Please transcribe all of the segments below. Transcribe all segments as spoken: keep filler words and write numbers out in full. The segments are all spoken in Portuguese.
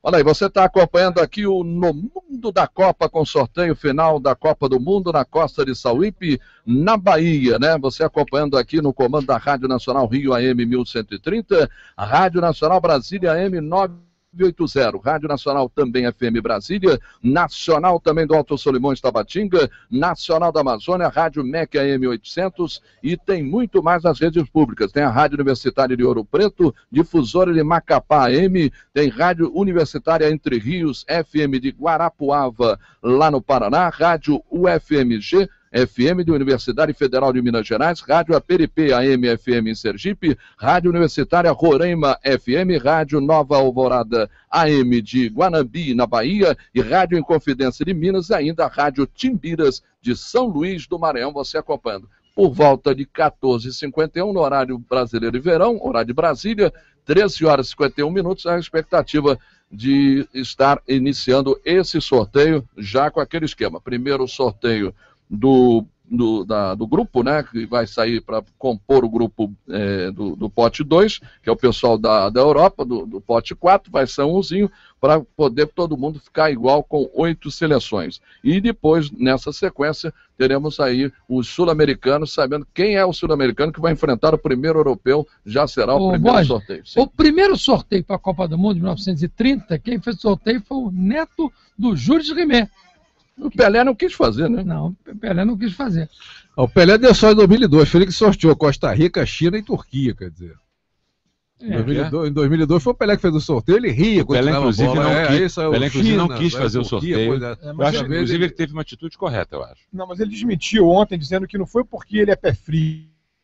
Olha aí, você está acompanhando aqui o No Mundo da Copa com sorteio final da Copa do Mundo na costa de Sauípe, na Bahia, né? Você acompanhando aqui no comando da Rádio Nacional Rio A M mil cento e trinta, a Rádio Nacional Brasília A M novecentos e oitenta, Rádio Nacional também F M Brasília, Nacional também do Alto Solimões Tabatinga, Nacional da Amazônia, Rádio M E C A M oitocentos e tem muito mais nas redes públicas. Tem a Rádio Universitária de Ouro Preto, Difusora de Macapá A M, tem Rádio Universitária Entre Rios, F M de Guarapuava, lá no Paraná, Rádio U F M G, F M de Universidade Federal de Minas Gerais, Rádio A P R P A M F M em Sergipe, Rádio Universitária Roraima F M, Rádio Nova Alvorada A M de Guanambi, na Bahia, e Rádio Inconfidência de Minas, e ainda a Rádio Timbiras de São Luís do Maranhão, você acompanhando. Por volta de quatorze e cinquenta e um, no horário brasileiro de verão, horário de Brasília, treze horas e cinquenta e um minutos, a expectativa de estar iniciando esse sorteio já com aquele esquema. Primeiro sorteio Do, do, da, do grupo, né, que vai sair para compor o grupo é, do, do pote dois, que é o pessoal da, da Europa, do, do pote quatro, vai ser umzinho, para poder todo mundo ficar igual com oito seleções. E depois, nessa sequência, teremos aí os sul-americanos, sabendo quem é o sul-americano que vai enfrentar o primeiro europeu, já será o Ô, primeiro Borges, sorteio. Sim. O primeiro sorteio para a Copa do Mundo de mil novecentos e trinta, quem fez o sorteio foi o neto do Jules Rimet. O Pelé não quis fazer, né? Não, o Pelé não quis fazer. O Pelé deu só em dois mil e dois, foi ele que sorteou Costa Rica, China e Turquia, quer dizer. É, dois mil e dois, é. Em dois mil e dois foi o Pelé que fez o sorteio, ele ria. O Pelé, inclusive, bola, não, é, quis, isso, Pelé, inclusive, China, não quis fazer o sorteio. Turquia, é, eu acho, inclusive, ele... ele teve uma atitude correta, eu acho. Não, mas ele desmentiu ontem, dizendo que não foi porque ele é pé frio.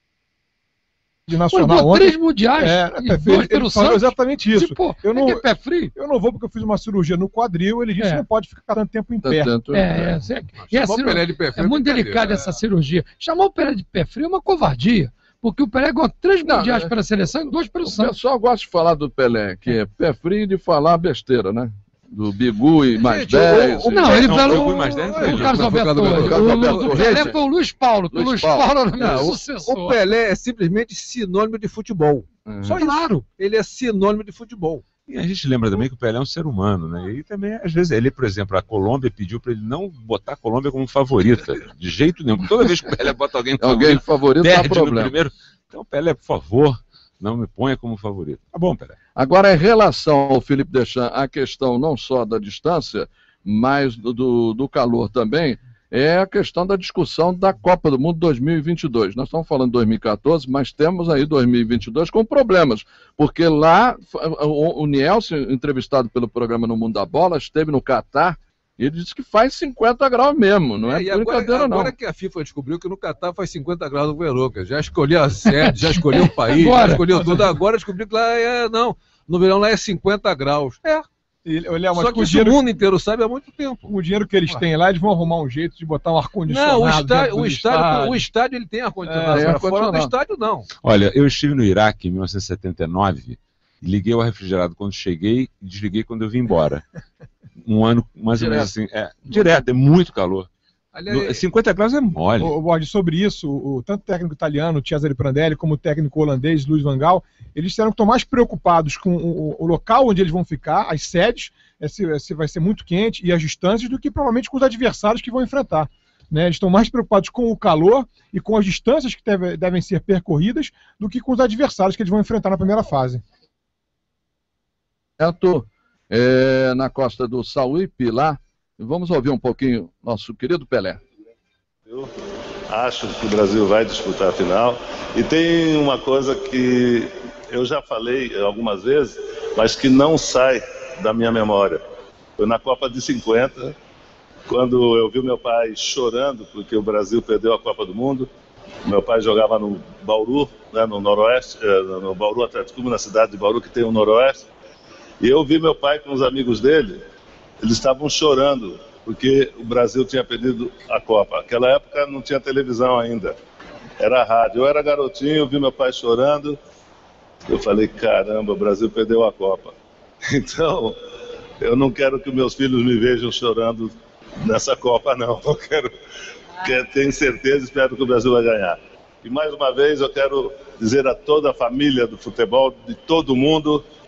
De Nacional ontem, três mundiais é, é dois pelo Santos. Exatamente isso. Tipo, eu não, é, é pé frio. Eu não vou porque eu fiz uma cirurgia no quadril, ele disse é. que não pode ficar tanto tempo em pé. É, é, é, e a cirurgia, de pé frio é muito delicada essa cirurgia. Chamar o Pelé de pé frio é uma covardia, porque o Pelé ganhou três não, mundiais é, pela seleção e dois pelo Santos. O pessoal gosta de falar do Pelé, que é pé frio, de falar besteira, né? Do Bigu e mais dez. Não, ele falou o mais dez. O Carlos Alberto Torres. O Pelé foi o Luiz Paulo, que o Luiz Paulo era o meu sucessor. O Pelé é simplesmente sinônimo de futebol. Só claro, ele é sinônimo de futebol. E a gente lembra também que o Pelé é um ser humano, né? E também, às vezes, ele, por exemplo, a Colômbia pediu para ele não botar a Colômbia como favorita, de jeito nenhum. Toda vez que o Pelé bota alguém como alguém favorito, perde dá problema. No primeiro. Então, Pelé, por favor, não me ponha como favorito. Tá bom, Pelé. Agora, em relação ao Philippe Deschamps, a questão não só da distância, mas do, do, do calor também, é a questão da discussão da Copa do Mundo dois mil e vinte e dois. Nós estamos falando de dois mil e quatorze, mas temos aí dois mil e vinte e dois com problemas, porque lá o, o Nielsen, entrevistado pelo programa No Mundo da Bola, esteve no Catar, e ele disse que faz cinquenta graus mesmo, não é, é brincadeira agora, não. Agora que a FIFA descobriu que no Catar faz cinquenta graus no verão, já escolheu a sede, já escolheu o país, agora, já escolheu tudo, agora descobriu que lá é, não, no verão lá é cinquenta graus. É. E, olha, Só que o, dinheiro, o mundo inteiro sabe há muito tempo. O dinheiro que eles têm lá, eles vão arrumar um jeito de botar um ar-condicionado. Não, o estádio, o estádio, estádio. o estádio ele tem ar-condicionado, é, é, fora do estádio não. Olha, eu estive no Iraque em mil novecentos e setenta e nove, liguei o refrigerado quando cheguei e desliguei quando eu vim embora. Um ano, mais ou menos assim, é, direto, é muito calor. Aliás, cinquenta graus é mole. O, o, sobre isso, o, o, tanto o técnico italiano, Cesare Prandelli, como o técnico holandês, Luiz Van Gaal, eles disseram que estão mais preocupados com o, o local onde eles vão ficar, as sedes, se, se vai ser muito quente, e as distâncias, do que provavelmente com os adversários que vão enfrentar. Né? Eles estão mais preocupados com o calor e com as distâncias que deve, devem ser percorridas do que com os adversários que eles vão enfrentar na primeira fase. Certo. É, na costa do Sauípe, lá, vamos ouvir um pouquinho nosso querido Pelé. Eu acho que o Brasil vai disputar a final, e tem uma coisa que eu já falei algumas vezes, mas que não sai da minha memória. Foi na Copa de cinquenta, quando eu vi meu pai chorando porque o Brasil perdeu a Copa do Mundo. Meu pai jogava no Bauru, né, no Noroeste, no Bauru Atlético Clube, na cidade de Bauru, que tem o Noroeste. E eu vi meu pai com os amigos dele, eles estavam chorando, porque o Brasil tinha perdido a Copa. Naquela época não tinha televisão ainda, era rádio. Eu era garotinho, vi meu pai chorando, eu falei, caramba, o Brasil perdeu a Copa. Então, eu não quero que meus filhos me vejam chorando nessa Copa, não. Eu quero, quero tenho certeza, espero que o Brasil vai ganhar. E mais uma vez eu quero dizer a toda a família do futebol, de todo mundo,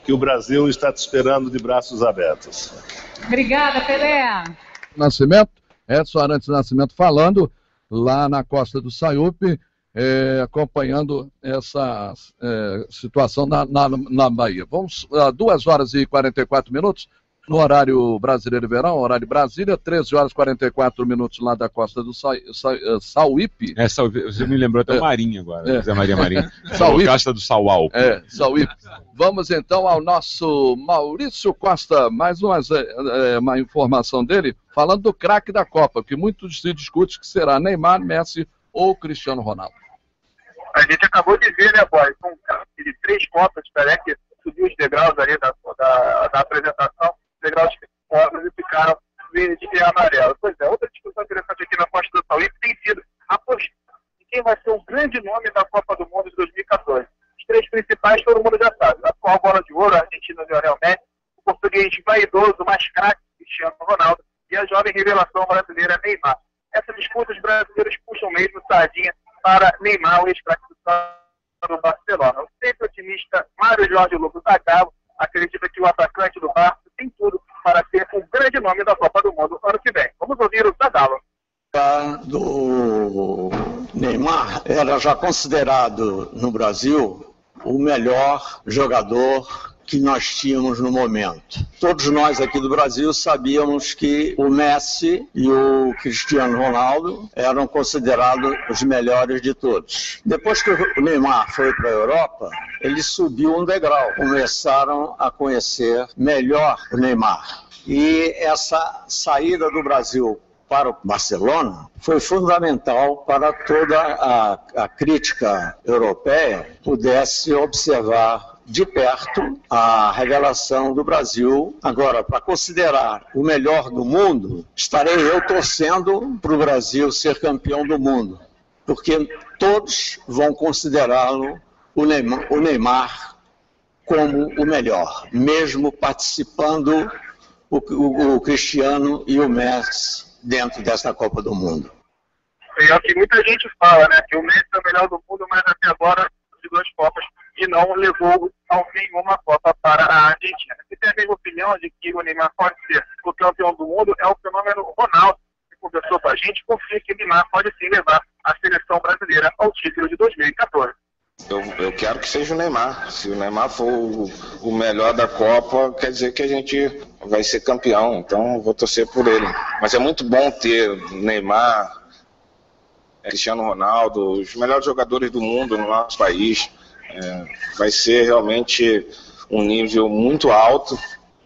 que o Brasil está te esperando de braços abertos. Obrigada, Pelé. Nascimento, Edson Arantes Nascimento falando lá na costa do Sayup, é, acompanhando essa é, situação na, na, na Bahia. Vamos a duas horas e quarenta e quatro minutos no horário brasileiro verão, horário de Brasília, treze horas e quarenta e quatro minutos lá da costa do Sa, Sa, Sauípe. É, você me lembrou até o é. Marinho agora, é. Zé Maria Marinho. Sauípe. Costa do Saual. É, Sauípe. Vamos então ao nosso Maurício Costa, mais uma, uma informação dele, falando do craque da Copa, que muito se discute que será Neymar, Messi ou Cristiano Ronaldo. A gente acabou de ver, né, boy, com um craque de três Copas, parece que subiu os degraus ali da, da, da apresentação, degraus costas e ficaram verde e amarelo. Pois é, outra discussão interessante aqui na costa do Sauípe tem sido a postura de quem vai ser o grande nome da Copa do Mundo de dois mil e quatorze. Os três principais todo mundo já sabe. A atual bola de ouro, a Argentina, Lionel Messi, o português vaidoso, mais craque, Cristiano Ronaldo, e a jovem revelação brasileira Neymar. Essa disputa os brasileiros puxam mesmo sardinha para Neymar, o ex-craque do Barcelona. O sempre otimista Mário Jorge Lucas Zagallo acredita que o atacante do Barça tem tudo para ser o grande nome da Copa do Mundo ano que vem. Vamos ouvir o Zagallo. Do Neymar era já considerado no Brasil o melhor jogador que nós tínhamos no momento. Todos nós aqui do Brasil sabíamos que o Messi e o Cristiano Ronaldo eram considerados os melhores de todos. Depois que o Neymar foi para a Europa, ele subiu um degrau. Começaram a conhecer melhor o Neymar. E essa saída do Brasil para o Barcelona foi fundamental para toda a, a crítica europeia pudesse observar de perto a revelação do Brasil. Agora, para considerar o melhor do mundo, estarei eu torcendo para o Brasil ser campeão do mundo, porque todos vão considerá-lo, o Neymar, o Neymar como o melhor, mesmo participando o, o, o Cristiano e o Messi dentro dessa Copa do Mundo. É o que muita gente fala, né? Que o Messi é o melhor do mundo, mas até agora de duas Copas e não levou nenhuma Copa para a Argentina. Você tem a mesma opinião de que o Neymar pode ser o campeão do mundo? É o fenômeno Ronaldo, que conversou com a gente, confia que o Neymar pode sim levar a seleção brasileira ao título de dois mil e quatorze. Eu, eu quero que seja o Neymar. Se o Neymar for o, o melhor da Copa, quer dizer que a gente vai ser campeão. Então eu vou torcer por ele. Mas é muito bom ter Neymar, Cristiano Ronaldo, os melhores jogadores do mundo no nosso país. É, vai ser realmente um nível muito alto.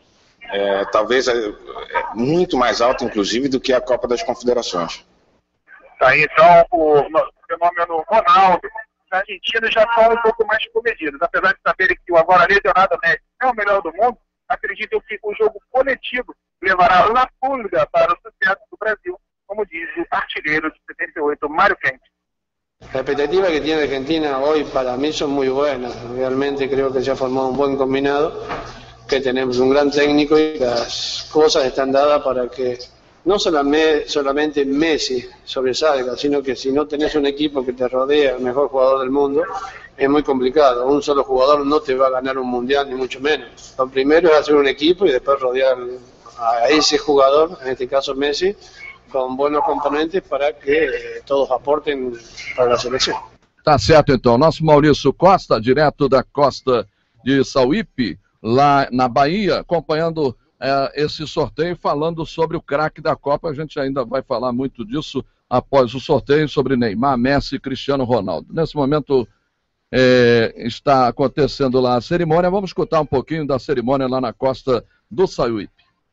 É, talvez é, é muito mais alto, inclusive, do que a Copa das Confederações. Tá, então o fenômeno Ronaldo na Argentina já estão um pouco mais comedidos. Apesar de saberem que o agora lesionado Messi é o melhor do mundo, acreditam que o jogo coletivo levará La Pulga para o sucesso do Brasil, como diz o artilheiro de setenta e oito, Mário Kempes. La expectativa que tiene Argentina hoy para mí son muy buenas. Realmente creo que se ha formado un buen combinado, que tenemos un gran técnico y las cosas están dadas para que no solamente Messi sobresalga, sino que si no tenés un equipo que te rodea, el mejor jugador del mundo, es muy complicado. Un solo jugador no te va a ganar un mundial, ni mucho menos. Lo primero es hacer un equipo y después rodear a ese jugador, en este caso Messi, com buenos componentes para que todos aportem para a seleção. Tá certo, então. Nosso Maurício Costa, direto da costa de Sauípe, lá na Bahia, acompanhando é, esse sorteio, falando sobre o craque da Copa. A gente ainda vai falar muito disso após o sorteio, sobre Neymar, Messi e Cristiano Ronaldo. Nesse momento é, está acontecendo lá a cerimônia. Vamos escutar um pouquinho da cerimônia lá na costa do Sauípe.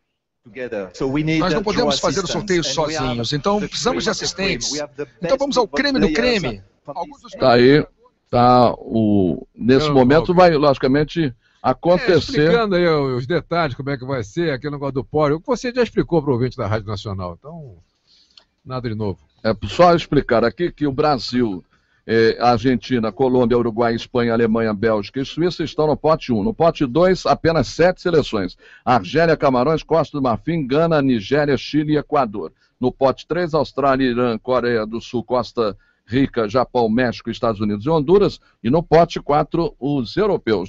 Nós não podemos fazer o sorteio sozinhos, então precisamos de assistentes. Então vamos ao creme do creme. Está aí, tá, o, nesse momento vai, logicamente, acontecer... É, explicando aí os detalhes, como é que vai ser, aquele negócio do pódio, que você já explicou para o ouvinte da Rádio Nacional, então, nada de novo. É só explicar aqui que o Brasil... É, Argentina, Colômbia, Uruguai, Espanha, Alemanha, Bélgica e Suíça estão no pote um. No pote dois, apenas sete seleções. Argélia, Camarões, Costa do Marfim, Gana, Nigéria, Chile e Equador. No pote três, Austrália, Irã, Coreia do Sul, Costa Rica, Japão, México, Estados Unidos e Honduras. E no pote quatro, os europeus, né?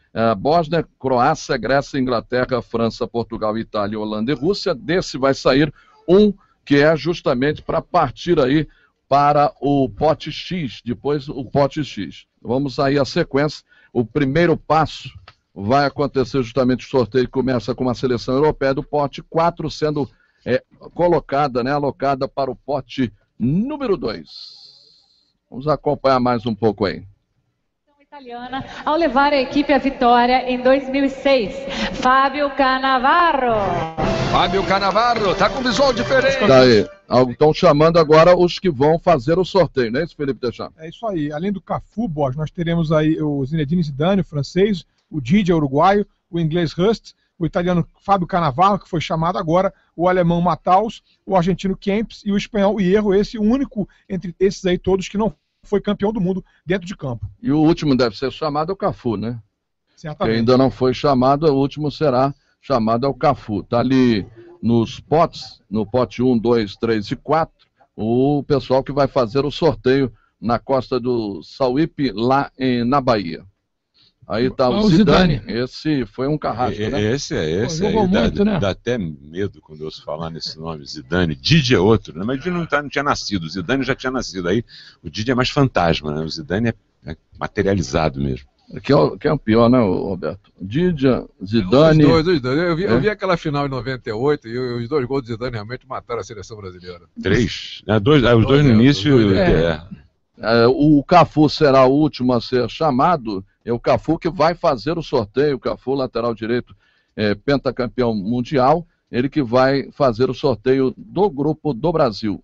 Uh, Bósnia, Croácia, Grécia, Inglaterra, França, Portugal, Itália, Holanda e Rússia. Desse vai sair um que é justamente para partir aí para o pote X, depois o pote X. Vamos aí a sequência. O primeiro passo vai acontecer justamente o sorteio que começa com a seleção europeia do pote quatro, sendo é, colocada, né, alocada para o pote número dois. Vamos acompanhar mais um pouco aí. Italiana ao levar a equipe à vitória em dois mil e seis. Fábio Cannavaro. Fábio Cannavaro, tá com visual diferente. Daí, estão chamando agora os que vão fazer o sorteio, não é isso, Felipe Deschamps? É isso aí. Além do Cafu, Bosch, nós teremos aí o Zinedine Zidane, o francês, o Didier, uruguaio, o inglês Rust, o italiano Fábio Cannavaro, que foi chamado agora, o alemão Matthaus, o argentino Kempis e o espanhol Hierro, esse único entre esses aí todos que não foi campeão do mundo dentro de campo. E o último deve ser chamado é o Cafu, né? Certamente. Que ainda não foi chamado, o último será chamado é o Cafu. Está ali nos potes, no pote um, dois, três e quatro, o pessoal que vai fazer o sorteio na costa do Sauípe, lá em, na Bahia. Aí está o Zidane. Zidane. Esse foi um carrasco, e, né? Esse é esse. Pô, aí, muito, dá, né? dá até medo quando eu ouço falar nesse nome, Zidane. Didi é outro, né? Mas o Didi não, tá, não tinha nascido, o Zidane já tinha nascido. Aí o Didi é mais fantasma, né? O Zidane é, é materializado mesmo. Que é, o, que é o pior, né, Roberto? Didi, Zidane... Os dois, os dois. Eu vi, é? eu vi aquela final em noventa e oito e os dois gols do Zidane realmente mataram a seleção brasileira. Três. É, dois, é, os dois, dois no início... Dois, é. É, o Cafu será o último a ser chamado. É o Cafu que vai fazer o sorteio. O Cafu, lateral direito, é, pentacampeão mundial. Ele que vai fazer o sorteio do grupo do Brasil.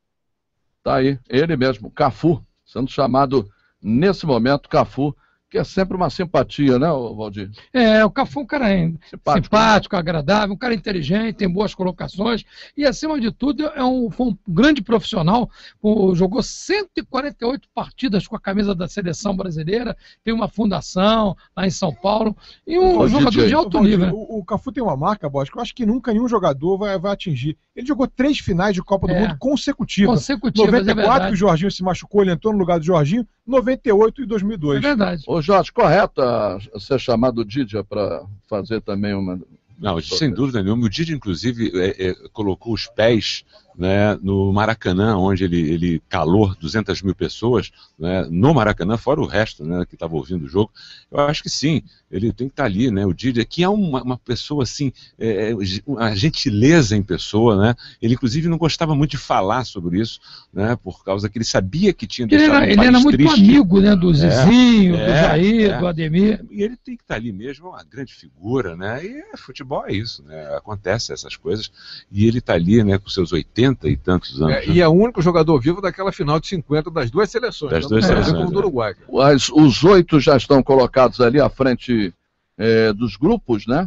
Tá aí, ele mesmo, Cafu, sendo chamado nesse momento, Cafu, que é sempre uma simpatia, né, Valdir? É, o Cafu é um cara simpático, simpático, agradável, um cara inteligente, tem boas colocações e, acima de tudo, é um, foi um grande profissional, jogou cento e quarenta e oito partidas com a camisa da seleção brasileira, tem uma fundação lá em São Paulo e um Ô, jogador D J. de alto Valdir, nível. Né? O, o Cafu tem uma marca, Bosch, que eu acho que nunca nenhum jogador vai, vai atingir. Ele jogou três finais de Copa do é. Mundo consecutivas. Consecutivas, noventa e quatro, é que o Jorginho se machucou, ele entrou no lugar do Jorginho, noventa e oito e dois mil e dois. É verdade. Ô Jorge, correto a ser chamado Didier para fazer também uma... Não, sem dúvida nenhuma. O Didier, inclusive, é, é, colocou os pés, né, no Maracanã, onde ele, ele calou duzentas mil pessoas, né, no Maracanã, fora o resto, né, que estava ouvindo o jogo. Eu acho que sim, ele tem que estar ali, né, o Didier, que é uma, uma pessoa assim, é, uma gentileza em pessoa, né, ele inclusive não gostava muito de falar sobre isso, né, por causa que ele sabia que tinha ele deixado era, um ele país era muito triste. amigo, né, do Zizinho, é, do Jair, é, do Ademir. E ele tem que estar ali mesmo, uma grande figura, né, e futebol é isso, né, acontece essas coisas, e ele está ali, né, com seus oitenta e tantos anos. É, e é o único jogador vivo daquela final de cinquenta das duas seleções. Das duas seleções. Como do Uruguai. As, os oito já estão colocados ali à frente é, dos grupos, né?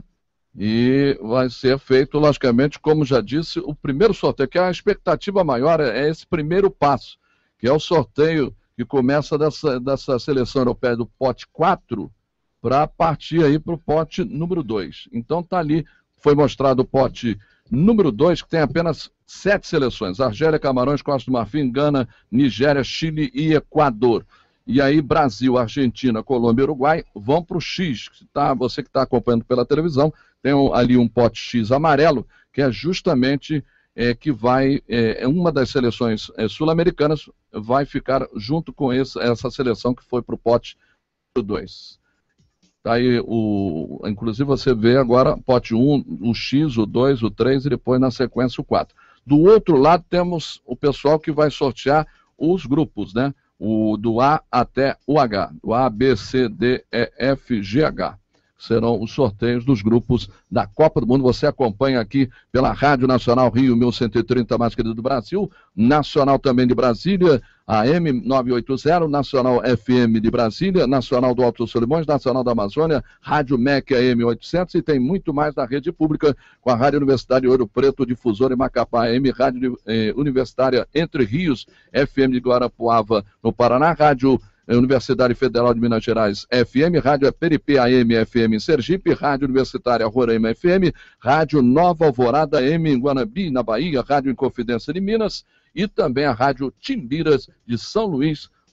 E vai ser feito, logicamente, como já disse, o primeiro sorteio, que a expectativa maior é esse primeiro passo, que é o sorteio que começa dessa, dessa seleção europeia do pote quatro para partir aí para o pote número dois. Então tá ali, foi mostrado o pote número dois, que tem apenas sete seleções: Argélia, Camarões, Costa do Marfim, Gana, Nigéria, Chile e Equador. E aí Brasil, Argentina, Colômbia e Uruguai vão para o X. Tá, você que está acompanhando pela televisão, tem ali um pote X amarelo, que é justamente é, que vai, é, uma das seleções é, sul-americanas vai ficar junto com esse, essa seleção que foi para o pote dois. Tá aí o, inclusive você vê agora pote um, o X, o dois, o três e depois na sequência o quatro. Do outro lado temos o pessoal que vai sortear os grupos, né? O do A até o H, do A, B, C, D, E, F, G, H. Serão os sorteios dos grupos da Copa do Mundo. Você acompanha aqui pela Rádio Nacional Rio mil cento e trinta, mais querido do Brasil, Nacional também de Brasília, A M novecentos e oitenta, Nacional F M de Brasília, Nacional do Alto Solimões, Nacional da Amazônia, Rádio M E C A M oitocentos e tem muito mais da rede pública com a Rádio Universitária Ouro Preto, Difusora em Macapá, A M, Rádio eh, Universitária Entre Rios, F M de Guarapuava no Paraná, Rádio Universidade Federal de Minas Gerais, F M, Rádio Peripe A M F M em Sergipe, Rádio Universitária Roraima F M, Rádio Nova Alvorada M em Guanabi, na Bahia, Rádio Inconfidência de Minas e também a Rádio Timbiras de São Luís,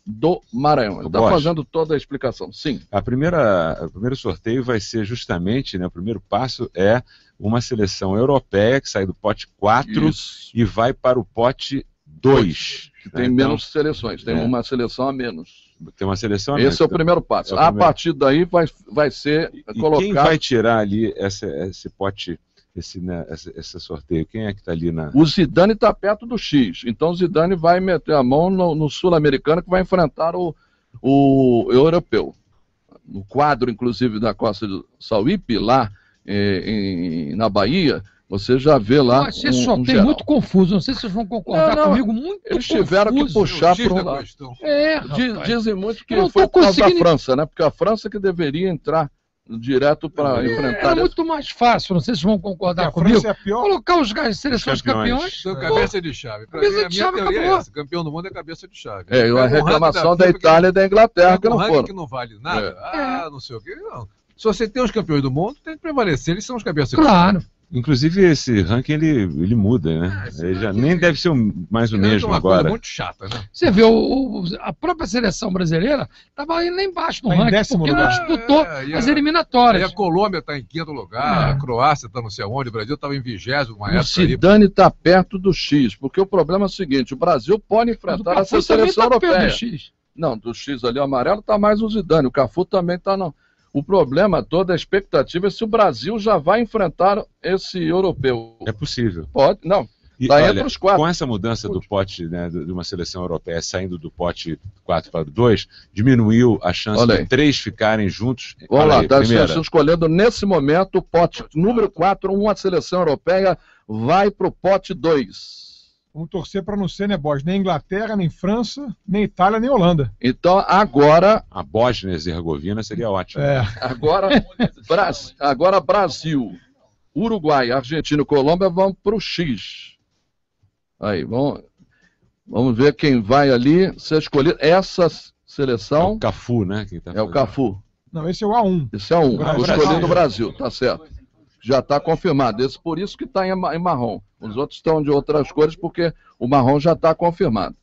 do Maranhão. Ele está fazendo toda a explicação. Sim. A primeira, o primeiro sorteio vai ser justamente, né, o primeiro passo é uma seleção europeia que sai do pote quatro Isso. e vai para o pote dois. Que tem então, menos seleções, tem é. uma seleção a menos. Tem uma seleção a Esse menos. é o primeiro passo. É o a primeiro. partir daí vai, vai ser e colocado... quem vai tirar ali essa, esse pote, esse, né, esse, esse sorteio? Quem é que está ali na... O Zidane está perto do X. Então o Zidane vai meter a mão no, no sul-americano que vai enfrentar o, o europeu. No quadro, inclusive, da Costa do Sauípe, lá eh, em, na Bahia... Você já vê lá. Mas esse um, sorteio um muito confuso. Não sei se vocês vão concordar não, não, comigo. Muito eles confuso. tiveram que puxar para um lado. É, Diz, dizem muito que foi por causa da França, né? Porque a França que deveria entrar direto para é, enfrentar. Era muito mais fácil. Não sei se vocês vão concordar comigo. É Colocar os seleções campeões. São cabeça de chave. Pra cabeça mim, a de minha chave teoria acabou. é essa. Campeão do mundo é cabeça de chave. É, a reclamação da, da Itália e da Inglaterra que não foram. que não vale nada. É. Ah, não sei o quê. Não. Se você tem os campeões do mundo, tem que prevalecer. Eles são os cabeças de chave. Claro. Inclusive esse ranking ele, ele muda, né? Ah, ele já nem deve ser mais o mesmo uma agora. Coisa muito chata, né? Você vê, o, o, a própria seleção brasileira estava aí lá embaixo no tá ranking, porque lugar. não disputou é, as eliminatórias. Aí a Colômbia está em quinto lugar, é. a Croácia está não sei onde, o Brasil estava em vigésimo, uma época. O Zidane está perto do X, porque o problema é o seguinte, o Brasil pode enfrentar essa seleção tá europeia. Do X. Não, do X ali, o amarelo está mais o Zidane, o Cafu também está não. O problema todo, a expectativa é se o Brasil já vai enfrentar esse europeu. É possível. Pode, não. E, tá olha, entre os quatro. Com essa mudança do pote, né, de uma seleção europeia saindo do pote quatro para o dois, diminuiu a chance de três ficarem juntos. Vamos lá, está escolhendo nesse momento o pote número quatro, uma seleção europeia vai para o pote dois. Vamos torcer para não ser, né, Bosch? Nem Inglaterra, nem França, nem Itália, nem Holanda. Então, agora... A Bósnia e Herzegovina seria ótimo. É. Agora, Brasil, agora Brasil, Uruguai, Argentina e Colômbia vão para o X. Aí, vamos, vamos ver quem vai ali ser escolhido. Essa seleção... É o Cafu, né? Quem tá é o Cafu. Não, esse é o A um. Esse é o um, o escolhido do Brasil, tá certo. Já está confirmado. Esse por isso que está em, em marrom. Os outros estão de outras cores porque o marrom já está confirmado.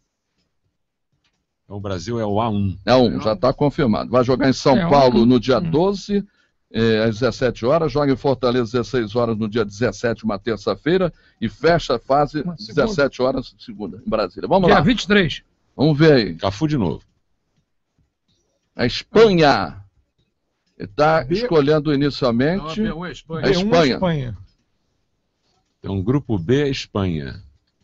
O Brasil é o A um. É um, já está confirmado. Vai jogar em São é Paulo um. no dia doze, eh, às dezessete horas. Joga em Fortaleza às dezesseis horas no dia dezessete, uma terça-feira. E fecha a fase às dezessete horas, segunda, em Brasília. Vamos dia lá. Dia vinte e três. Vamos ver aí. Cafu de novo. A Espanha. Está escolhendo inicialmente não, a Espanha. a Espanha. Espanha. Então, grupo B, Espanha.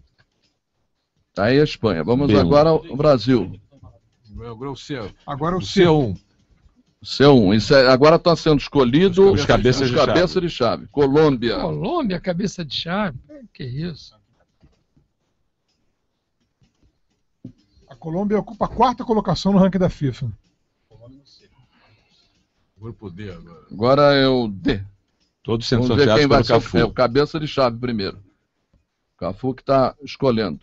Tá aí a Espanha. Vamos B um. agora ao Brasil. Agora o C. Agora o C um. C um. Isso é, agora está sendo escolhido os cabeças, os de, cabeças chave. de chave. Colômbia. Colômbia, cabeça de chave. Que isso? A Colômbia ocupa a quarta colocação no ranking da FIFA. Grupo D agora. Agora é o D. Todos sendo Vamos ver quem vai ser Cafu. É o cabeça de chave primeiro. Cafu que está escolhendo.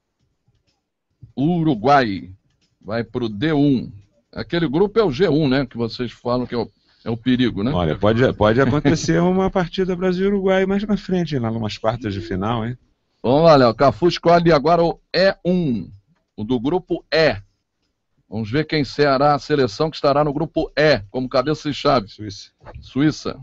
Uruguai vai para o D um. Aquele grupo é o G um, né? Que vocês falam que é o, é o perigo, né? Olha, pode, pode acontecer uma partida Brasil-Uruguai mais na frente, lá numas quartas de final, hein? Vamos lá, Léo. Cafu escolhe agora o E um. O do grupo E. Vamos ver quem será a seleção que estará no grupo E, como cabeça de chave. Suíça. Suíça.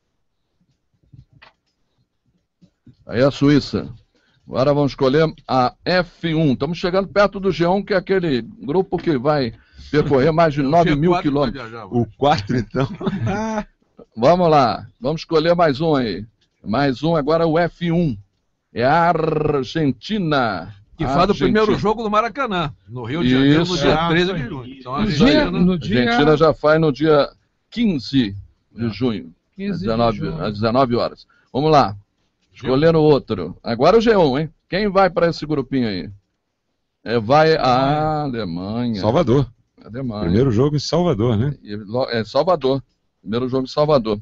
Aí a Suíça. Agora vamos escolher a F um. Estamos chegando perto do G um, que é aquele grupo que vai percorrer mais de nove mil quilômetros. O quatro, então. Vamos lá. Vamos escolher mais um aí. Mais um, agora o F um. É a Argentina. Que faz o primeiro jogo no Maracanã, no Rio de Janeiro, no dia treze de junho. Então, a Argentina, no dia... Argentina já faz no dia quinze de junho, às dezenove, às dezenove horas. Vamos lá, escolhendo o outro. Agora o G um, hein? Quem vai para esse grupinho aí? É, vai a Alemanha. Salvador. Alemanha. Primeiro jogo em Salvador, né? É Salvador. Primeiro jogo em Salvador.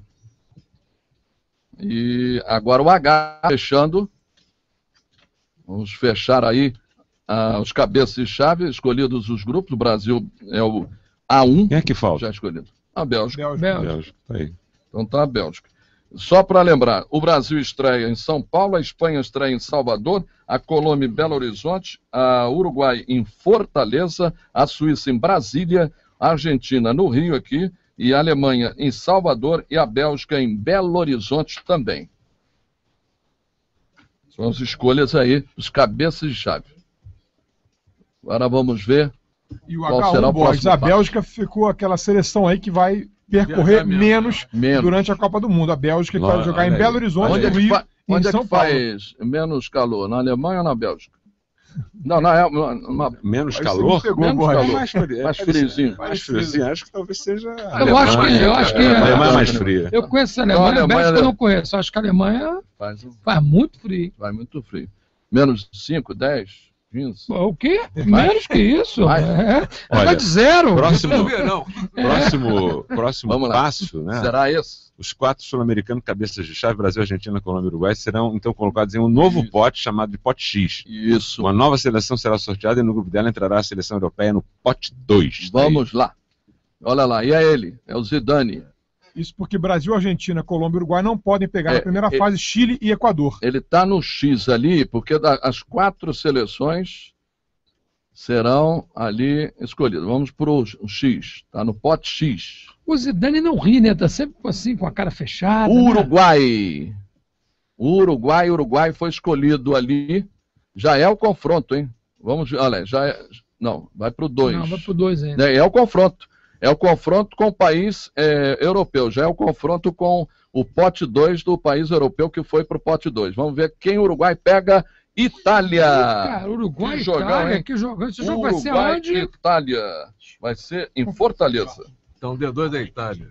E agora o H, fechando... Vamos fechar aí ah, os cabeças de chave, escolhidos os grupos. O Brasil é o A um. Quem é que falta? Já escolhido. A Bélgica. Bélgica. Bélgica. Tá aí. Então tá a Bélgica. Só para lembrar, o Brasil estreia em São Paulo, a Espanha estreia em Salvador, a Colômbia em Belo Horizonte, a Uruguai em Fortaleza, a Suíça em Brasília, a Argentina no Rio aqui, e a Alemanha em Salvador e a Bélgica em Belo Horizonte também. São as escolhas aí, os cabeças de chave. Agora vamos ver e o qual será o Boys, próximo a Bélgica passo. Ficou aquela seleção aí que vai percorrer menos, menos durante a Copa do Mundo. A Bélgica que vai jogar em Belo Horizonte, onde no Rio, é e onde em São é que Paulo. faz menos calor? Na Alemanha ou na Bélgica? Não, não é uma, uma... menos calor? Pegou, menos calor. calor. Mais, frio, mais friozinho. Mais friozinho. Acho que talvez seja. Eu acho que, eu acho que a Alemanha é mais fria. Eu conheço a Alemanha, a Alemanha, a Bélgica eu não conheço. Acho que a Alemanha faz, um... faz muito frio. Faz muito frio. Menos cinco, dez. quinze. O quê? Menos que isso. Vai. É. Olha, de zero. Próximo, próximo, próximo passo, né? Será esse? Os quatro sul-americanos cabeças de chave, Brasil, Argentina, Colômbia e Uruguai, serão então colocados em um novo Isso. pote chamado de pote X. Isso. Uma nova seleção será sorteada e no grupo dela entrará a seleção europeia no pote dois. Vamos lá. Olha lá, e é ele, é o Zidane. Isso porque Brasil, Argentina, Colômbia e Uruguai não podem pegar é, na primeira é, fase Chile e Equador. Ele está no X ali, porque da, as quatro seleções serão ali escolhidas. Vamos para o X, está no pote X. O Zidane não ri, né? Está sempre assim, com a cara fechada. Uruguai. Né? Uruguai, Uruguai foi escolhido ali. Já é o confronto, hein? Vamos ver, olha, já é... Não, vai para o dois. Não, vai para o dois ainda. É, é o confronto. É o confronto com o país é, europeu. Já é o confronto com o pote dois do país europeu que foi para o pote dois. Vamos ver quem o Uruguai pega. Itália. Cara, Uruguai, que jogão, Itália, hein? Que jogão. Esse jogo Uruguai, vai ser onde? Itália. Vai ser em Fortaleza. Então, D dois da Itália.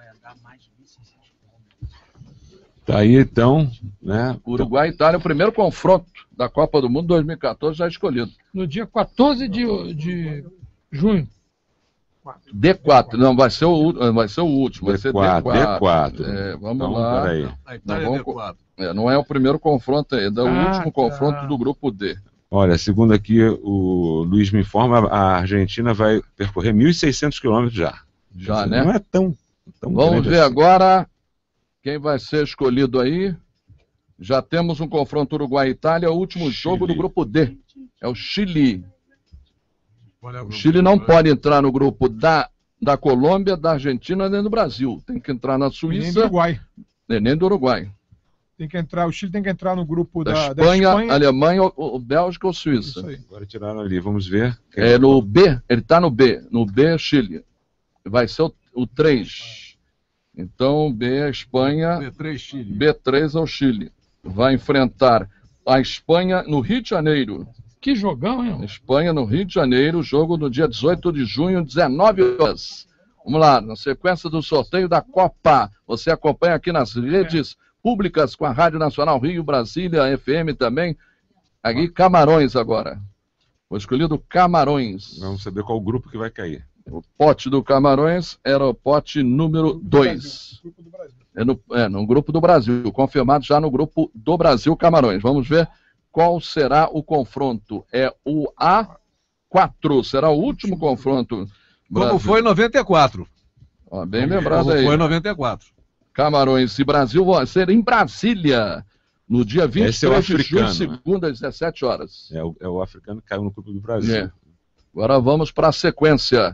Tá aí, então, né? Uruguai e Itália, o primeiro confronto da Copa do Mundo dois mil e quatorze já escolhido. No dia quatorze de, de junho. D quatro, não, vai ser o, vai ser o último, vai ser D quatro. D quatro. É, vamos então, lá. Peraí. A Itália não, é D quatro. É, não é o primeiro confronto ainda, é o ah, último tá. confronto do grupo D. Olha, segundo aqui o Luiz me informa, a Argentina vai percorrer mil e seiscentos quilômetros já. Já, Isso né? Não é tão, tão Vamos ver assim. agora quem vai ser escolhido aí. Já temos um confronto Uruguai-Itália, o último Chile. Jogo do grupo D. É o Chile. É o, o Chile não pode entrar no grupo da, da Colômbia, da Argentina nem do Brasil. Tem que entrar na Suíça. Nem do Uruguai. Nem do Uruguai. Tem que entrar, o Chile tem que entrar no grupo da, da, Espanha, da Espanha, Alemanha, ou, ou Bélgica ou Suíça. Agora tiraram ali, vamos ver. É no B, ele está no B. No B, Chile. Vai ser o, o três. Então, B é Espanha. B três, Chile. B três é o Chile. Vai enfrentar a Espanha no Rio de Janeiro. Que jogão, hein? Espanha no Rio de Janeiro, jogo no dia dezoito de junho, dezenove horas. Vamos lá, na sequência do sorteio da Copa. Você acompanha aqui nas redes públicas com a Rádio Nacional Rio, Brasília, F M também. Aqui, Camarões agora. Foi escolhido Camarões. Vamos saber qual o grupo que vai cair. O pote do Camarões era o pote número dois. É no, é, no grupo do Brasil, confirmado já no grupo do Brasil Camarões. Vamos ver qual será o confronto. É o A quatro, será o último confronto. Como foi em noventa e quatro. Ó, bem lembrado Como aí. foi em noventa e quatro. Camarões e Brasil vão ser em Brasília, no dia vinte e três de junho, segunda, às dezessete horas. É o, é o africano que caiu no grupo do Brasil. É. Agora vamos para a sequência.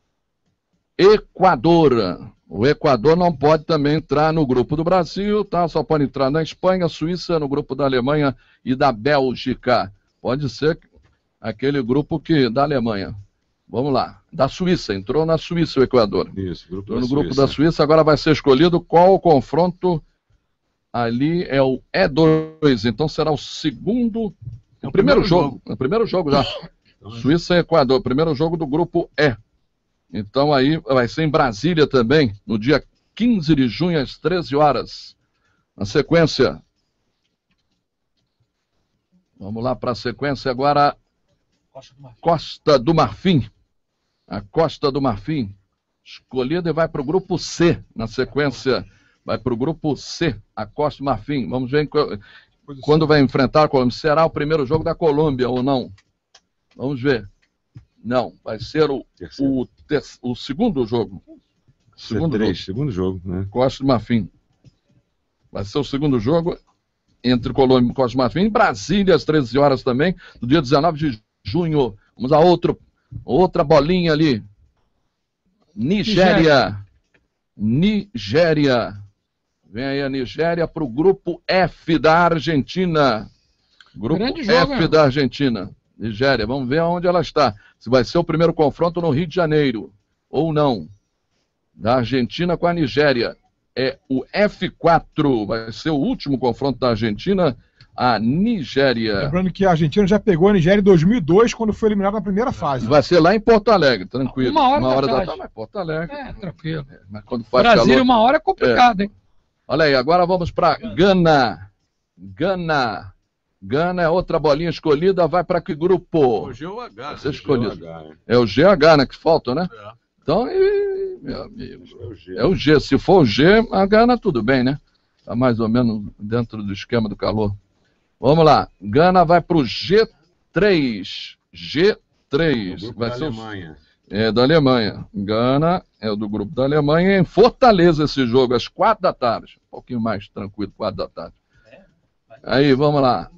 Equador. O Equador não pode também entrar no grupo do Brasil, tá? Só pode entrar na Espanha, Suíça, no grupo da Alemanha e da Bélgica. Pode ser aquele grupo que da Alemanha. Vamos lá. Da Suíça, entrou na Suíça o Equador. Isso, grupo entrou da no grupo Suíça. da Suíça, agora vai ser escolhido qual o confronto. Ali é o E dois, então será o segundo, é o, o primeiro, primeiro jogo. jogo. É o primeiro jogo já. Suíça e Equador, primeiro jogo do grupo E. Então aí vai ser em Brasília também, no dia quinze de junho, às treze horas. Na sequência. Vamos lá para a sequência agora. Costa do Marfim. A Costa do Marfim. Escolhida e vai para o grupo C. Na sequência, vai para o grupo C. A Costa do Marfim. Vamos ver quando vai enfrentar a Colômbia. Será o primeiro jogo da Colômbia ou não? Vamos ver. Não, vai ser o, o, ter, o segundo jogo. Segundo, três, jogo. segundo jogo, né? Costa do Marfim. Vai ser o segundo jogo entre Colômbia e Costa de Marfim. Em Brasília, às treze horas também, no dia dezenove de junho. Vamos a outro, outra bolinha ali. Nigéria. Nigéria. Vem aí a Nigéria para o grupo F da Argentina. Grupo Grande jogo, F né? da Argentina. Nigéria, vamos ver onde ela está. Se vai ser o primeiro confronto no Rio de Janeiro ou não. Da Argentina com a Nigéria. É o F quatro, vai ser o último confronto da Argentina, a Nigéria. Lembrando que a Argentina já pegou a Nigéria em dois mil e dois, quando foi eliminada na primeira fase. Vai ser lá em Porto Alegre, tranquilo. Uma hora, uma hora da tarde, mas Porto Alegre. É, tranquilo. É, mas quando faz Brasil, calor, uma hora é complicado, é. hein? Olha aí, agora vamos para Gana. Gana. Gana é outra bolinha escolhida, vai para que grupo? O G ou H. Vai ser escolhido. É o G H, né, que falta, né? É. Então, e, meu amigo, é o, G. é o G. Se for o G, a Gana tudo bem, né? Está mais ou menos dentro do esquema do calor. Vamos lá. Gana vai para o G três. G três. É o vai da ser Alemanha. O... É da Alemanha. Gana é o do grupo da Alemanha. Em Fortaleza esse jogo, às quatro da tarde. Um pouquinho mais tranquilo, quatro da tarde. Aí, vamos lá.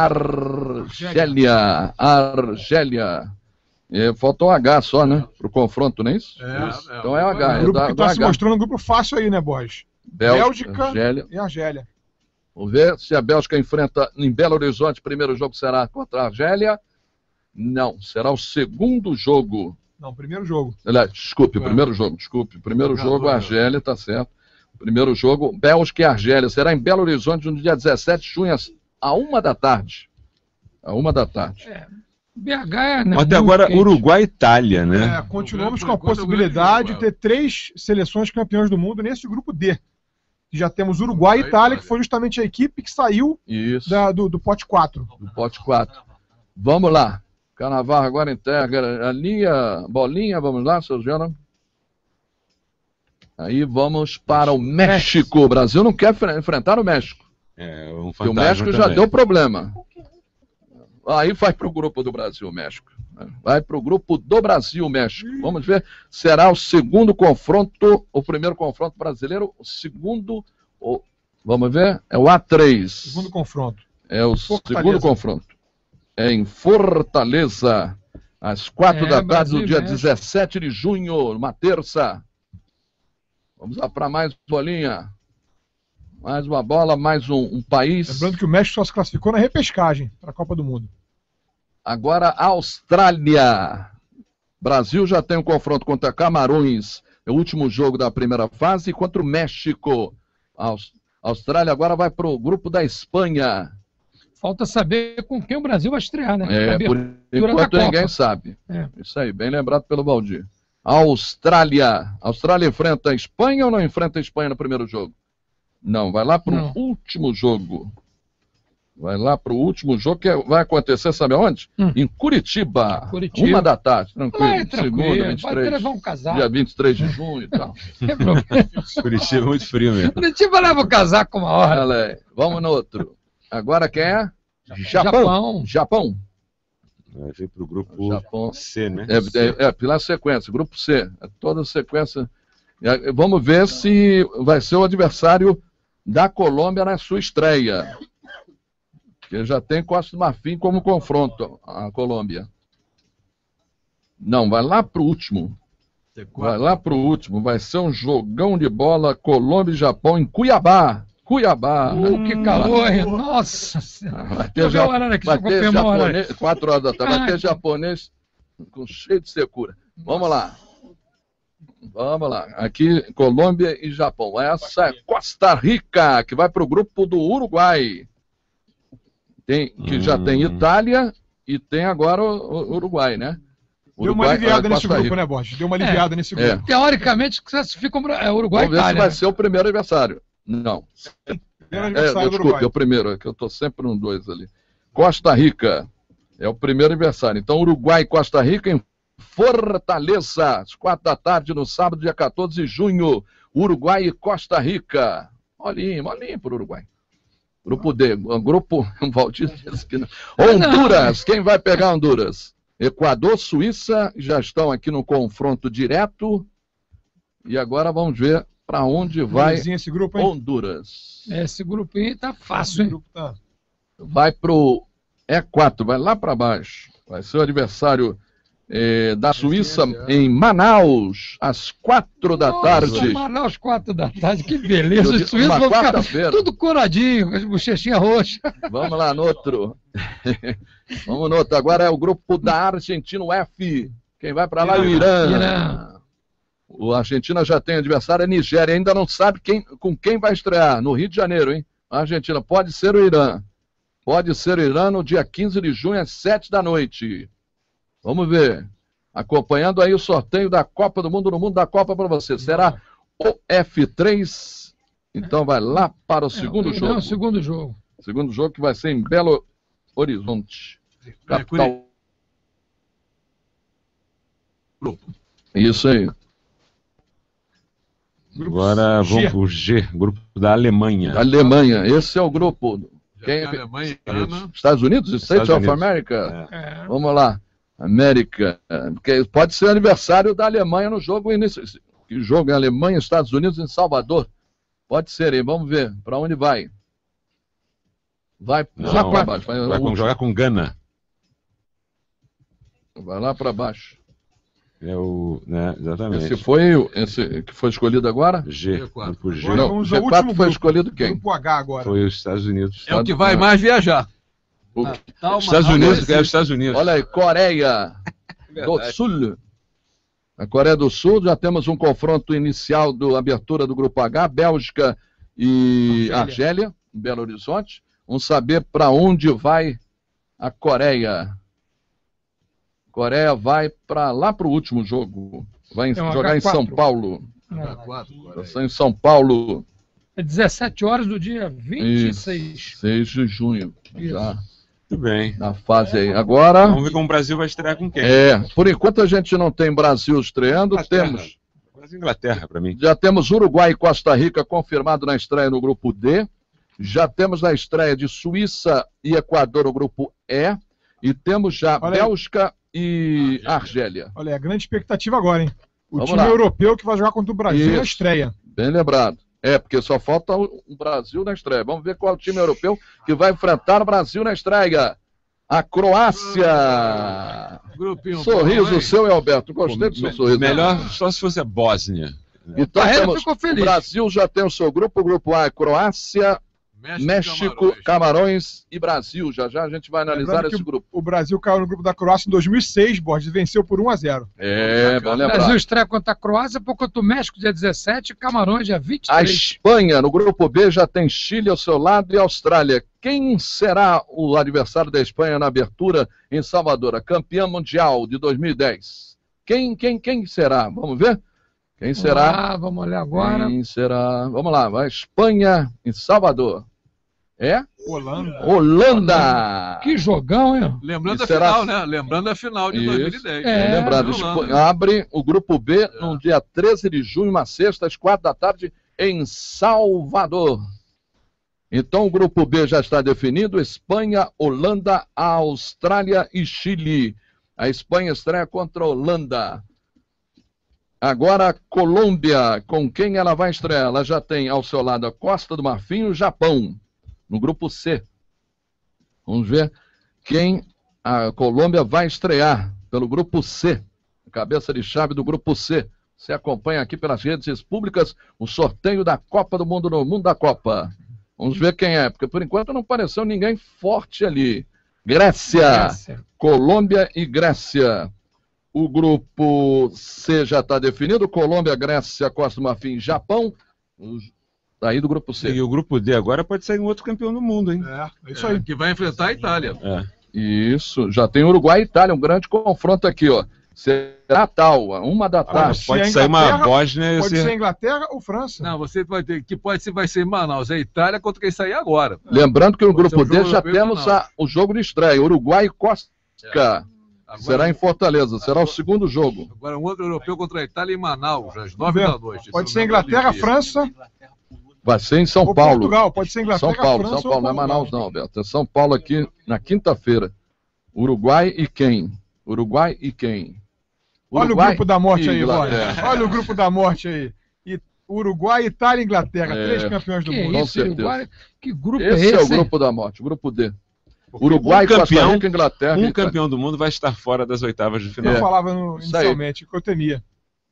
Argélia. Argélia. É, faltou o H só, né? Pro confronto, não é isso? É, isso. É, então é o H. O grupo é da, que está se mostrando um grupo fácil aí, né, Borges? Bélgica, Bélgica Argélia. e Argélia. Vamos ver se a Bélgica enfrenta em Belo Horizonte. Primeiro jogo será contra a Argélia. Não, será o segundo jogo. Não, primeiro jogo. Aliás, desculpe, o primeiro jogo, desculpe. Primeiro jogo, a Argélia, tá certo. Primeiro jogo, Bélgica e Argélia. Será em Belo Horizonte no dia dezessete de junho, a uma da tarde. A uma da tarde. É. B H é, né? Até agora, quente. Uruguai e Itália, né? É, continuamos com a possibilidade de ter três seleções campeões do mundo nesse grupo D. Já temos Uruguai e Itália, que foi justamente a equipe que saiu da, do, do pote quatro. Do pote quatro. Vamos lá. Canavarro agora integra a linha, bolinha, vamos lá, seu Gênero. Aí vamos para o México. O Brasil não quer enfrentar o México. É, um Porque o México também. já deu problema. Aí vai para o grupo do Brasil, México. Vai para o grupo do Brasil, México. Vamos ver. Será o segundo confronto, o primeiro confronto brasileiro, o segundo, o, vamos ver, é o A três. Segundo confronto. É o Fortaleza. Segundo confronto. É em Fortaleza, às quatro é, da tarde do dia México. dezessete de junho, uma terça. Vamos lá para mais bolinha. Mais uma bola, mais um, um país. Lembrando que o México só se classificou na repescagem para a Copa do Mundo. Agora, Austrália. Brasil já tem um confronto contra Camarões. É o último jogo da primeira fase. E contra o México. A Austrália agora vai para o grupo da Espanha. Falta saber com quem o Brasil vai estrear, né? É, por enquanto ninguém sabe. É. Isso aí, bem lembrado pelo Valdir. Austrália. A Austrália enfrenta a Espanha ou não enfrenta a Espanha no primeiro jogo? Não, vai lá para o último jogo. Vai lá para o último jogo, que vai acontecer, sabe aonde? Hum. Em Curitiba. Curitiba. Uma da tarde, tranquilo. É, tranquilo. Segunda, vinte e três. Vai levar um casaco. Dia vinte e três de junho e tal. Curitiba é muito frio mesmo. Curitiba leva o casaco uma hora. Olha aí. Vamos no outro. Agora quem é? Japão. Japão. Japão. Vai vir para o grupo Japão. C, né? É, é, é, pela sequência, grupo C. É toda a sequência. É, vamos ver se vai ser o adversário da Colômbia na sua estreia. Que já tem Costa do Marfim como confronto, a Colômbia. Não, vai lá pro último. Vai lá pro último. Vai ser um jogão de bola Colômbia e Japão em Cuiabá. Cuiabá. Uh, que calor, hein? Nossa Senhora. Vai ter, ja vai ter japonês, quatro horas da tarde, vai ter japonês com cheio de secura. Vamos lá. Vamos lá. Aqui, Colômbia e Japão. Essa é Costa Rica, que vai para o grupo do Uruguai. Tem, que hum. já tem Itália e tem agora o, o Uruguai, né? Uruguai, Deu uma aliviada nesse grupo, Rica. né, Borges? Deu uma aliviada é, nesse grupo. É. Teoricamente, classifica o Uruguai e Itália. Vamos ver se vai né? ser o primeiro adversário. Não. Primeiro é, desculpe, Uruguai. é o primeiro, é que eu estou sempre no dois ali. Costa Rica é o primeiro adversário. Então, Uruguai e Costa Rica em Fortaleza, às quatro da tarde, no sábado, dia quatorze de junho. Uruguai e Costa Rica. Olhinho, olhinho para o Uruguai. Grupo D, grupo... Valdir disse que não. Honduras, quem vai pegar Honduras? Equador, Suíça, já estão aqui no confronto direto. E agora vamos ver para onde vai esse grupo, hein? Honduras. Esse grupinho tá fácil, hein? Grupo tá... Vai pro E quatro, vai lá para baixo. Vai ser o adversário eh, da Suíça em Manaus, às quatro da tarde. Manaus, quatro da tarde, que beleza. Os suíços vão ficar tudo coradinho, com as bochechinhas roxas. Vamos lá, no outro. Vamos no outro. Agora é o grupo da Argentina, o F. Quem vai para lá é o Irã. Irã. O Argentina já tem adversário, é Nigéria. Ainda não sabe quem, com quem vai estrear. No Rio de Janeiro, hein? A Argentina pode ser o Irã. Pode ser o Irã no dia quinze de junho, às sete da noite. Vamos ver. Acompanhando aí o sorteio da Copa do Mundo, no Mundo da Copa para você. Será o F três. Então vai lá para o segundo é, jogo. Não, o segundo jogo. Segundo jogo que vai ser em Belo Horizonte. Capital. Isso aí. Agora vamos para o G, grupo da Alemanha. Alemanha, esse é o grupo. Quem... Alemanha, Estados Unidos, States of America. É. Vamos lá. América. Porque pode ser aniversário da Alemanha no jogo início. Que jogo é Alemanha, Estados Unidos em Salvador. Pode ser, hein? Vamos ver. Para onde vai? Vai lá para baixo. Vai, vai com, jogar com Gana. Vai lá para baixo. É o, né, exatamente. Esse foi esse que foi escolhido agora? G. Grupo G. Não, o G quatro foi escolhido quem? Grupo H agora. Foi os Estados Unidos. É o que vai mais viajar. O... Ah, tá Estados Unidos, é os Estados Unidos. Olha aí, Coreia do Sul. A Coreia do Sul, já temos um confronto inicial da abertura do Grupo H, Bélgica e Argélia, Argélia em Belo Horizonte. Vamos saber para onde vai a Coreia. Coreia vai para lá para o último jogo. Vai em, jogar H quatro. Em São Paulo. H quatro, em São Paulo. É dezessete horas do dia vinte e seis. Isso, seis de junho. Isso. Já. Muito bem. Na fase aí. Agora. Vamos ver como o Brasil vai estrear com quem. É, por enquanto a gente não tem Brasil estreando. Inglaterra. Temos. Brasil e Inglaterra, para mim. Já temos Uruguai e Costa Rica confirmado na estreia no grupo D. Já temos na estreia de Suíça e Equador no grupo E. E temos já Olha Bélgica aí. E Argélia. Olha, é a grande expectativa agora, hein? O Vamos time lá. europeu que vai jogar contra o Brasil Isso. na estreia. Bem lembrado. É, porque só falta o Brasil na estreia. Vamos ver qual é o time europeu que vai enfrentar o Brasil na estreia. A Croácia. Grupinho sorriso bom, seu, Alberto. Gostei do seu me, sorriso. Melhor só se fosse a Bósnia. Então, temos, ficou feliz. O Brasil já tem o seu grupo. O grupo A é Croácia, México, México Camarões. Camarões e Brasil. Já já a gente vai analisar esse grupo. O Brasil caiu no grupo da Croácia em dois mil e seis, Borges, venceu por um a zero. É, bom lembrar. O Brasil estreia contra a Croácia, por contra o México dia dezessete, Camarões dia vinte e três. A Espanha, no grupo B, já tem Chile ao seu lado e Austrália. Quem será o adversário da Espanha na abertura em Salvador? A campeã mundial de dois mil e dez. Quem, quem, quem será? Vamos ver? Quem será? Ah, vamos olhar agora. Quem será? Vamos lá, vai. Espanha em Salvador. É? Holanda. Holanda. Que jogão, hein? Lembrando a será... final, né? Lembrando a final de Isso. dois mil e dez. É, é lembrado. Abre o grupo B é. no dia treze de junho, uma sexta, às quatro da tarde, em Salvador. Então o grupo B já está definido: Espanha, Holanda, Austrália e Chile. A Espanha estreia contra a Holanda. Agora, Colômbia, com quem ela vai estrear? Ela já tem ao seu lado a Costa do Marfim e o Japão, no grupo C. Vamos ver quem a Colômbia vai estrear pelo grupo C. Cabeça de chave do grupo C. Você acompanha aqui pelas redes públicas o sorteio da Copa do Mundo no Mundo da Copa. Vamos ver quem é, porque por enquanto não apareceu ninguém forte ali. Grécia, Grécia. Colômbia e Grécia. O grupo C já está definido: Colômbia, Grécia, Costa do Marfim, Japão. Daí do grupo C. E o grupo D agora pode sair um outro campeão do mundo, hein? É, é isso aí. É, que vai enfrentar a Itália. É. Isso, já tem Uruguai e Itália, um grande confronto aqui, ó. Será tal, uma da tarde. Ah, pode sair uma Bósnia. Pode ser Inglaterra ou França. Não, você vai ter, que pode ser, vai ser Manaus, é Itália contra quem sair agora. Lembrando que no pode grupo D já temos a, o jogo de estreia, Uruguai e Costa. É. Agora, será em Fortaleza, será o segundo jogo. Agora um outro europeu contra a Itália em Manaus, às nove da noite. Pode ser Inglaterra, França. Vai ser em São ou Paulo. Portugal, pode ser Inglaterra, São Paulo, França São Paulo, não é Manaus não, Alberto. É São Paulo aqui na quinta-feira. Uruguai e quem? Uruguai e quem? Uruguai Olha o grupo da morte aí, Olha. Olha o grupo da morte aí. Uruguai, Itália e Inglaterra, É. três campeões do Que mundo. isso, Uruguai? Que grupo é Esse esse? é o hein? grupo da morte, o grupo D. Uruguai, um Costa campeão, Rica, Inglaterra e um Itália. campeão do mundo vai estar fora das oitavas de Eu final. falava no, Isso aí. inicialmente, que eu temia.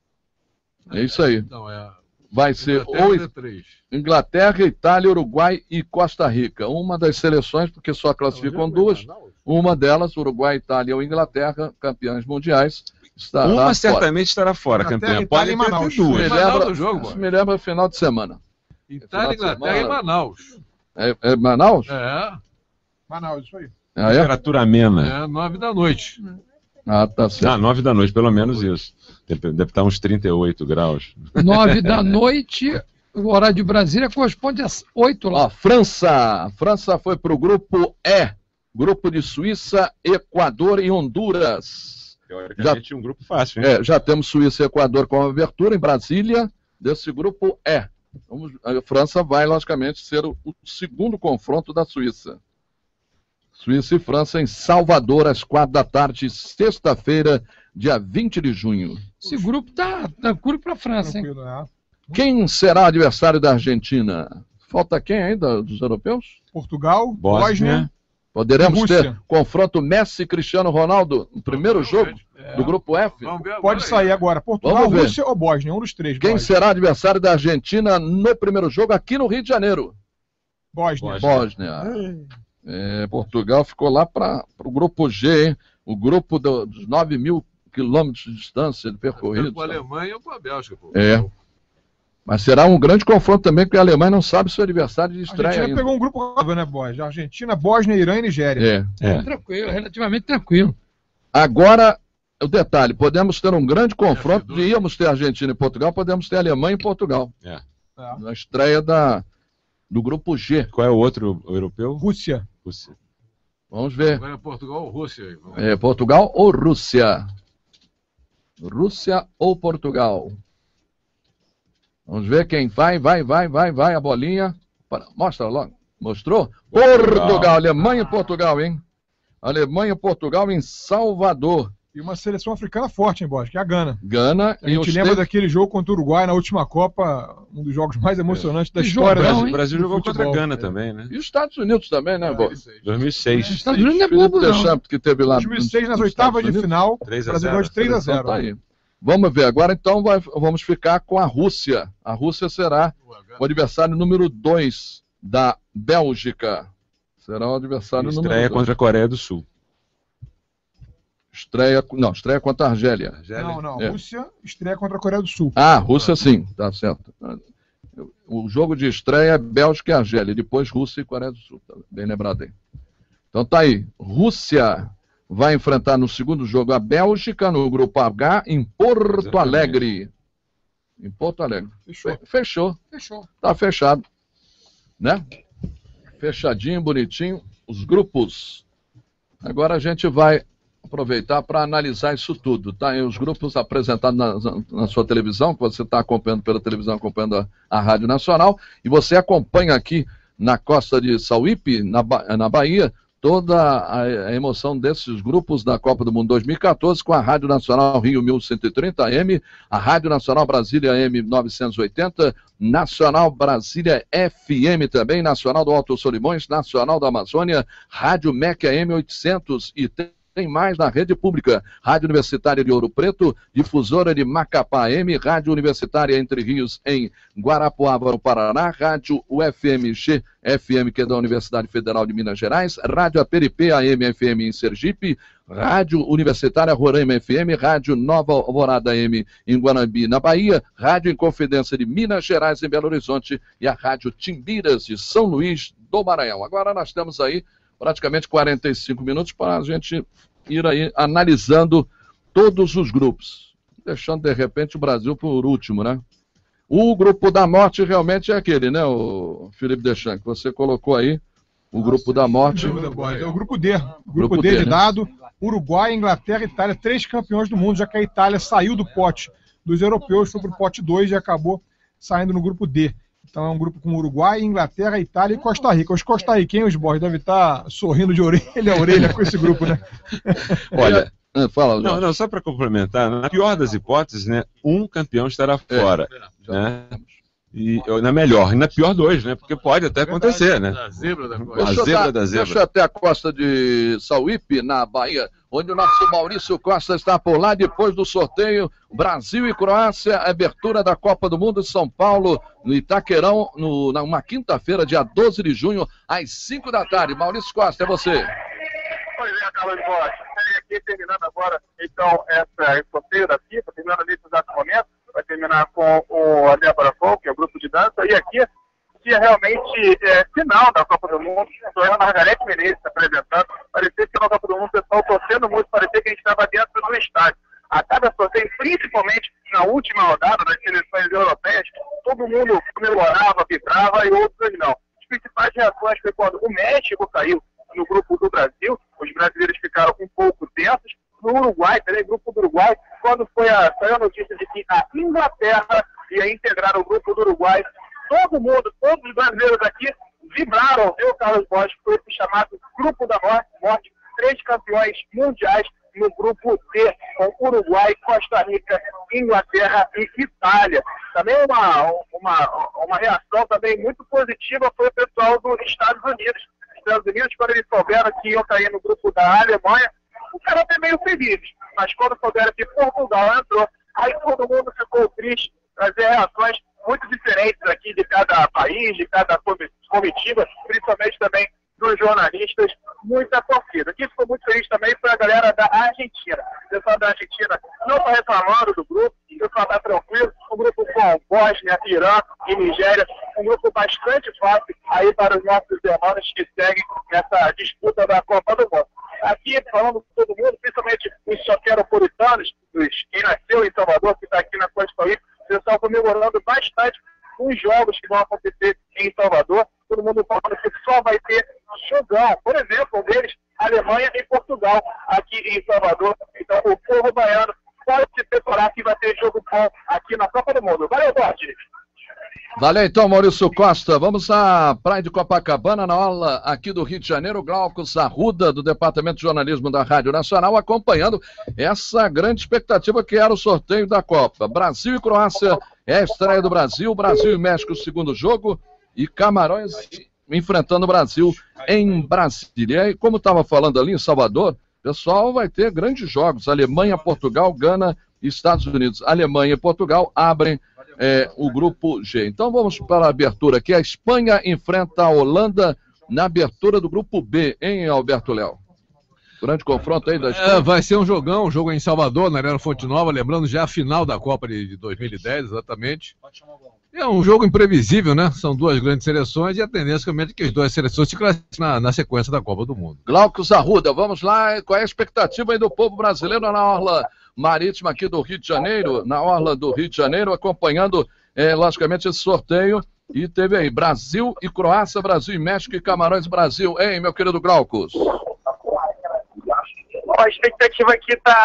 É isso aí. Não, é. Vai ser Inglaterra ou é três. Inglaterra, Itália, Uruguai e Costa Rica. Uma das seleções, porque só classificam duas. Uma delas, Uruguai, Itália ou Inglaterra, campeãs mundiais, estará Uma fora. certamente estará fora, Inglaterra, campeã. Itália Pode e ter Manaus. Isso me duas. Manaus lembra, do jogo, isso mano. me lembra final de semana. Itália, Final de Inglaterra e semana. Manaus. É, é Manaus? É, Manaus, isso aí. Ah, é? Temperatura amena. é nove da noite. Ah, tá Ah, certo. nove da noite, pelo menos isso. Deve, deve estar uns trinta e oito graus. Nove da noite, o horário de Brasília corresponde às oito lá. Ó, França. A França foi para o grupo E. Grupo de Suíça, Equador e Honduras. Teoricamente, um grupo fácil, hein? É, já temos Suíça e Equador com abertura em Brasília, desse grupo E. Vamos, a França vai, logicamente, ser o, o segundo confronto da Suíça. Suíça e França em Salvador, às quatro da tarde, sexta-feira, dia vinte de junho. Esse grupo tá tranquilo para a França, hein? Tranquilo, é. Quem será o adversário da Argentina? Falta quem ainda dos europeus? Portugal, Bósnia. Bósnia. Poderemos Rússia. ter confronto Messi e Cristiano Ronaldo no primeiro jogo do grupo F? Vamos ver agora Pode aí. sair agora. Portugal, Vamos ver. Rússia ou Bósnia? Um dos três. Quem Bósnia. será adversário da Argentina no primeiro jogo aqui no Rio de Janeiro? Bósnia. Bósnia. É, Portugal ficou lá para o grupo G, hein? O grupo do- dos nove mil quilômetros de distância percorridos. Para a Alemanha ou para a Bélgica, pô. É. Mas será um grande confronto também, porque a Alemanha não sabe seu adversário de A estreia Argentina ainda. pegou um grupo rápido, né, Bósnia? Argentina, Bósnia, Irã e Nigéria. É. É. Tranquilo, relativamente tranquilo. Agora, o detalhe, podemos ter um grande confronto, de íamos ter Argentina e Portugal, podemos ter Alemanha e Portugal. É. É. Na estreia da, do grupo G. Qual é o outro europeu? Rússia. Rússia. Vamos ver. Agora é Portugal ou Rússia aí. Vamos. É, Portugal ou Rússia? Rússia ou Portugal? Vamos ver quem vai, vai, vai, vai, vai, a bolinha. Para- Mostra logo. Mostrou? Portugal. Portugal. Alemanha e Portugal, hein? Alemanha e Portugal em Salvador. E uma seleção africana forte, hein, Bósnia? Que é a Gana. Gana A e gente os lembra te- daquele jogo contra o Uruguai na última Copa, um dos jogos mais emocionantes da Que história. jogão, do- O hein? Brasil do jogou contra a futebol. Gana também, né? E os Estados Unidos também, né, Bo? dois mil e seis. Os Estados Unidos não é Felipe bobo, não. Deschamps, que teve lá dois mil e seis, nas nos oitavas Estados de Unidos. final, o três a Brasil zero. ganhou de três a Então zero. tá aí. Vamos ver agora, então, vai- vamos ficar com a Rússia. A Rússia será o adversário número dois da Bélgica. Será o adversário número Estreia dois. contra a Coreia do Sul. Estreia, não, estreia contra a Argélia. Não, não. É. Rússia estreia contra a Coreia do Sul. Ah, Rússia sim, tá certo. O jogo de estreia é Bélgica e Argélia, depois Rússia e Coreia do Sul. Tá bem lembrado aí. Então tá aí. Rússia vai enfrentar no segundo jogo a Bélgica no grupo H em Porto Exatamente. Alegre. Em Porto Alegre. Fechou. Fe- Fechou. Fechou. Tá fechado. Né? Fechadinho, bonitinho. Os grupos. Agora a gente vai aproveitar para analisar isso tudo. Tá aí os grupos apresentados na, na sua televisão, que você está acompanhando pela televisão, acompanhando a, a Rádio Nacional, e você acompanha aqui na costa de Sauípe, na, Ba- na Bahia, toda a, a emoção desses grupos da Copa do Mundo dois mil e quatorze com a Rádio Nacional Rio mil cento e trinta A M, a Rádio Nacional Brasília A M novecentos e oitenta, Nacional Brasília F M também, Nacional do Alto Solimões, Nacional da Amazônia, Rádio M E C A M oitocentos e tem tem mais na rede pública, Rádio Universitária de Ouro Preto, Difusora de Macapá A M, Rádio Universitária Entre Rios em Guarapuava, no Paraná, Rádio U F M G F M, que é da Universidade Federal de Minas Gerais, Rádio A P R P A M F M em Sergipe, Rádio Universitária Roraima F M, Rádio Nova Alvorada A M em Guanambi, na Bahia, Rádio Inconfidência de Minas Gerais em Belo Horizonte e a Rádio Timbiras de São Luís do Maranhão. Agora nós temos aí praticamente quarenta e cinco minutos para a gente ir aí analisando todos os grupos, deixando de repente o Brasil por último, né? O grupo da morte realmente é aquele, né, o Felipe Deschamps, que você colocou aí, o grupo da morte. É o grupo D. O grupo, Grupo D, D, de né? dado, Uruguai, Inglaterra e Itália, três campeões do mundo, já que a Itália saiu do pote dos europeus, foi para o pote dois e acabou saindo no grupo D. Então é um grupo com Uruguai, Inglaterra, Itália e Costa Rica. Os costarriquenhos, Borges, devem estar sorrindo de orelha a orelha com esse grupo, né? Olha, Ah, fala, não, Jorge. não, só para complementar, na pior das hipóteses, né, um campeão estará É, fora. já né? temos. E na melhor, e na pior dois, né? Porque pode até acontecer, né? A zebra da coisa. A zebra da zebra. Deixa eu até a costa de Sauípe, na Bahia, onde o nosso Maurício Costa está por lá, depois do sorteio, Brasil e Croácia, abertura da Copa do Mundo em São Paulo, no Itaquerão, no, numa quinta-feira, dia doze de junho, às cinco da tarde. Maurício Costa, é você. Pois é, Carlos Borges. Aqui terminando agora, então, essa, esse sorteio da FIFA, terminando nesse exato momento, vai terminar com o a Débora Folk, que é o grupo de dança, e aqui, que é realmente é, final da Copa do Mundo, estou eu, a Margarete Menezes apresentando, parecia que na Copa do Mundo o pessoal torcendo muito, parecia que a gente estava dentro do estádio. A cada sorteio, principalmente na última rodada das seleções europeias, todo mundo comemorava, vibrava e outros não. As principais reações foi quando o México caiu no grupo do Brasil, os brasileiros ficaram um pouco tensos. No Uruguai, também, grupo do Uruguai, quando foi a, saiu a notícia de que a Inglaterra ia integrar o grupo do Uruguai, todo mundo, todos os brasileiros aqui vibraram, viu, Carlos Borges, foi esse chamado Grupo da Morte, três campeões mundiais no grupo D, com Uruguai, Costa Rica, Inglaterra e Itália. Também uma, uma, uma reação também muito positiva foi o pessoal dos Estados Unidos. Os Estados Unidos, quando eles souberam que iam cair no grupo da Alemanha, o cara até meio feliz, mas quando souberam que Portugal entrou, aí todo mundo ficou triste, trazer reações muito diferentes aqui de cada país, de cada comitiva, principalmente também dos jornalistas, muita torcida. Quem ficou muito feliz também foi a galera da Argentina. O pessoal da Argentina não está reclamando do grupo, o pessoal está tranquilo, um grupo com Bósnia, Irã e Nigéria, um grupo bastante fácil aí para os nossos irmãos que seguem nessa disputa da Copa do Mundo. Aqui, falando com todo mundo, principalmente os soteropolitanos, os, quem nasceu em Salvador, que está aqui na Costa Sauípe, o pessoal comemorando bastante os jogos que vão acontecer em Salvador. Todo mundo falando que só vai ter jogão. Por exemplo, um deles, Alemanha e Portugal, aqui em Salvador. Então, o povo baiano pode se preparar que vai ter jogo bom aqui na Copa do Mundo. Valeu, Borges! Valeu então, Maurício Costa. Vamos à Praia de Copacabana, na aula aqui do Rio de Janeiro. Glauco Arruda, do Departamento de Jornalismo da Rádio Nacional, acompanhando essa grande expectativa que era o sorteio da Copa. Brasil e Croácia é a estreia do Brasil. Brasil e México, o segundo jogo. E Camarões enfrentando o Brasil em Brasília. E como estava falando ali em Salvador, o pessoal vai ter grandes jogos. Alemanha, Portugal, Gana e Estados Unidos. Alemanha e Portugal abrem É, o grupo G. Então vamos para a abertura aqui. A Espanha enfrenta a Holanda na abertura do grupo B, hein, Alberto Léo? Grande confronto aí da Espanha. É, vai ser um jogão, um jogo em Salvador, na Arena Fonte Nova, lembrando já a final da Copa de dois mil e dez, exatamente. É um jogo imprevisível, né? São duas grandes seleções e a tendência é que as duas seleções se classifiquem na, na sequência da Copa do Mundo. Glauco Arruda, vamos lá. Qual é a expectativa aí do povo brasileiro na orla marítima aqui do Rio de Janeiro, na orla do Rio de Janeiro, acompanhando, é, logicamente, esse sorteio. E teve aí Brasil e Croácia, Brasil e México e Camarões Brasil. Hein, meu querido Glaucus? A expectativa aqui está...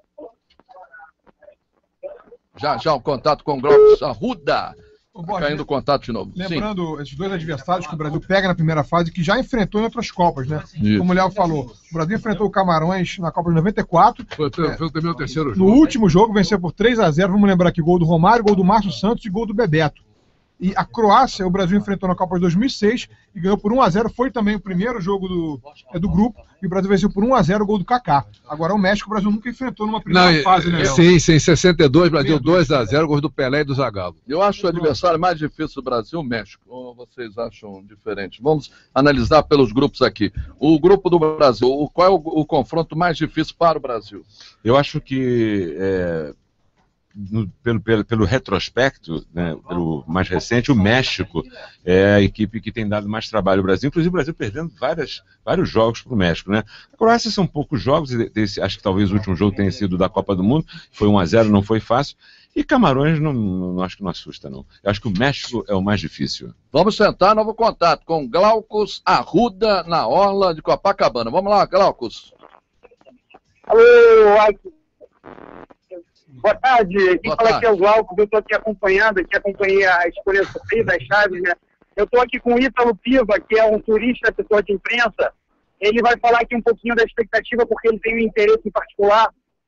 Já, já, o contato com o Glauco Arruda. Tá caindo o contato de novo. Lembrando, Sim. esses dois adversários que o Brasil pega na primeira fase, que já enfrentou em outras Copas, né? Isso. Como o Léo falou, o Brasil enfrentou o Camarões na Copa de noventa e quatro. Foi, foi, foi também o terceiro no jogo. No último jogo, venceu por três a zero. Vamos lembrar aqui, gol do Romário, gol do Márcio Santos e gol do Bebeto. E a Croácia, o Brasil enfrentou na Copa de dois mil e seis e ganhou por um a zero. Foi também o primeiro jogo do, é, do grupo. E o Brasil venceu por um a zero o gol do Kaká. Agora o México, o Brasil nunca enfrentou numa primeira Não, fase, né? Sim, sim, em sessenta e dois, Brasil dois a zero, gols do Pelé e do Zagallo. Eu acho o adversário mais difícil do Brasil o México. Ou vocês acham diferente? Vamos analisar pelos grupos aqui. O grupo do Brasil, qual é o, o confronto mais difícil para o Brasil? Eu acho que... É... No, pelo, pelo, pelo retrospecto, né, pelo mais recente, o México é a equipe que tem dado mais trabalho ao Brasil, inclusive o Brasil perdendo várias, vários jogos para o México, né? A Croácia são poucos jogos, desse, acho que talvez o último jogo tenha sido da Copa do Mundo, foi um a zero, não foi fácil, e Camarões não, não, não acho que não assusta, não. Eu acho que o México é o mais difícil. Vamos tentar novo contato com Glaucus Arruda na orla de Copacabana. Vamos lá, Glaucus. Alô, Glaucus. Boa tarde, quem Boa fala tarde. Aqui é o Glauco, eu estou aqui acompanhando, aqui acompanhei a escolha das chaves, né? Eu estou aqui com o Ítalo Piva, que é um turista, assessor de imprensa. Ele vai falar aqui um pouquinho da expectativa, porque ele tem um interesse em particular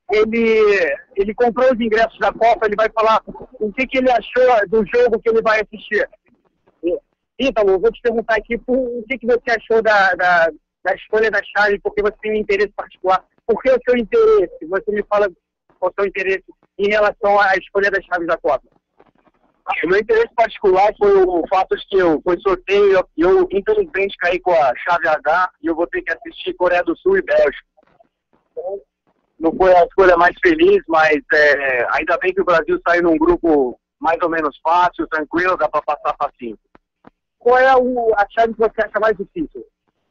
ele, ele comprou os ingressos da Copa, ele vai falar o que, que ele achou do jogo que ele vai assistir. Ítalo, eu vou te perguntar aqui o que, que você achou da, da, da escolha da chave, porque você tem um interesse particular. Por que o seu interesse? Você me fala qual o seu interesse em relação à escolha das chaves da Copa. O meu interesse particular foi o fato de que eu foi sorteio e eu, eu infelizmente caí com a chave H e eu vou ter que assistir Coreia do Sul e Bélgica. Não foi a escolha mais feliz, mas é, ainda bem que o Brasil saiu num grupo mais ou menos fácil, tranquilo, dá para passar facinho. Qual é o, a chave que você acha mais difícil?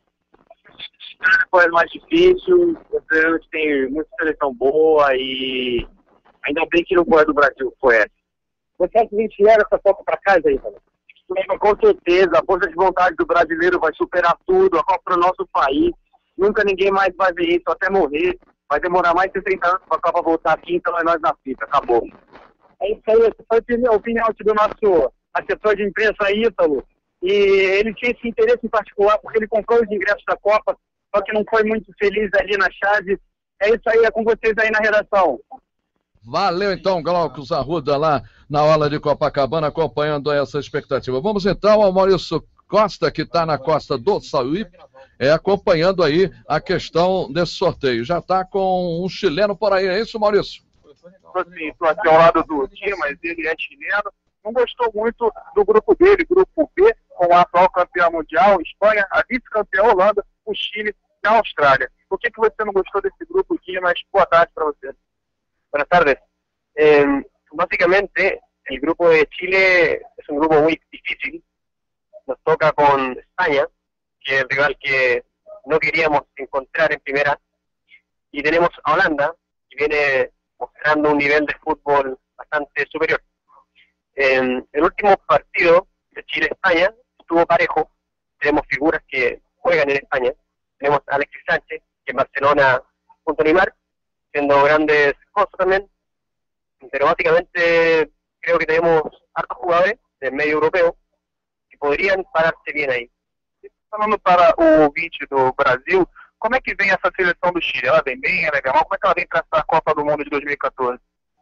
Foi mais difícil, eu tem muita seleção boa e ainda bem que não foi a do Brasil, foi essa. Você acha que a gente leva essa Copa para casa aí, cara? Com certeza, a força de vontade do brasileiro vai superar tudo, a Copa para o nosso país. Nunca ninguém mais vai ver isso, até morrer. Vai demorar mais de sessenta anos para a Copa voltar aqui, então é nós na fita, acabou. É isso aí, essa foi a opinião do nosso assessor de imprensa, Ítalo. E ele tinha esse interesse em particular porque ele comprou os ingressos da Copa, só que não foi muito feliz ali na chave. É isso aí, é com vocês aí na redação. Valeu então, Glaucus Arruda, lá na aula de Copacabana, acompanhando essa expectativa. Vamos então ao Maurício Costa, que está na costa do Sauípe, é, acompanhando aí a questão desse sorteio. Já está com um chileno por aí, é isso, Maurício? Sim, estou aqui ao lado do time, mas ele é chileno. Não gostou muito do grupo dele, grupo B, com a atual campeã mundial, Espanha, a vice-campeã Holanda, o Chile e a Austrália. Por que, que você não gostou desse grupo aqui? Mas boa tarde para você. Buenas tardes. Eh, básicamente, el grupo de Chile es un grupo muy difícil. Nos toca con España, que es el rival que no queríamos encontrar en primera. Y tenemos a Holanda, que viene mostrando un nivel de fútbol bastante superior. Eh, el último partido de Chile-España estuvo parejo. Tenemos figuras que juegan en España. Tenemos a Alexis Sánchez, que en Barcelona junto a Neymar, haciendo grandes cosas también, pero básicamente creo que tenemos hartos jugadores del medio europeo que poderiam pararse bem aí. Falando para o ouvinte do Brasil, como é que vem essa seleção do Chile? Ela vem bem, ela é legal? Como é que ela vem para essa Copa do Mundo de dois mil e quatorze?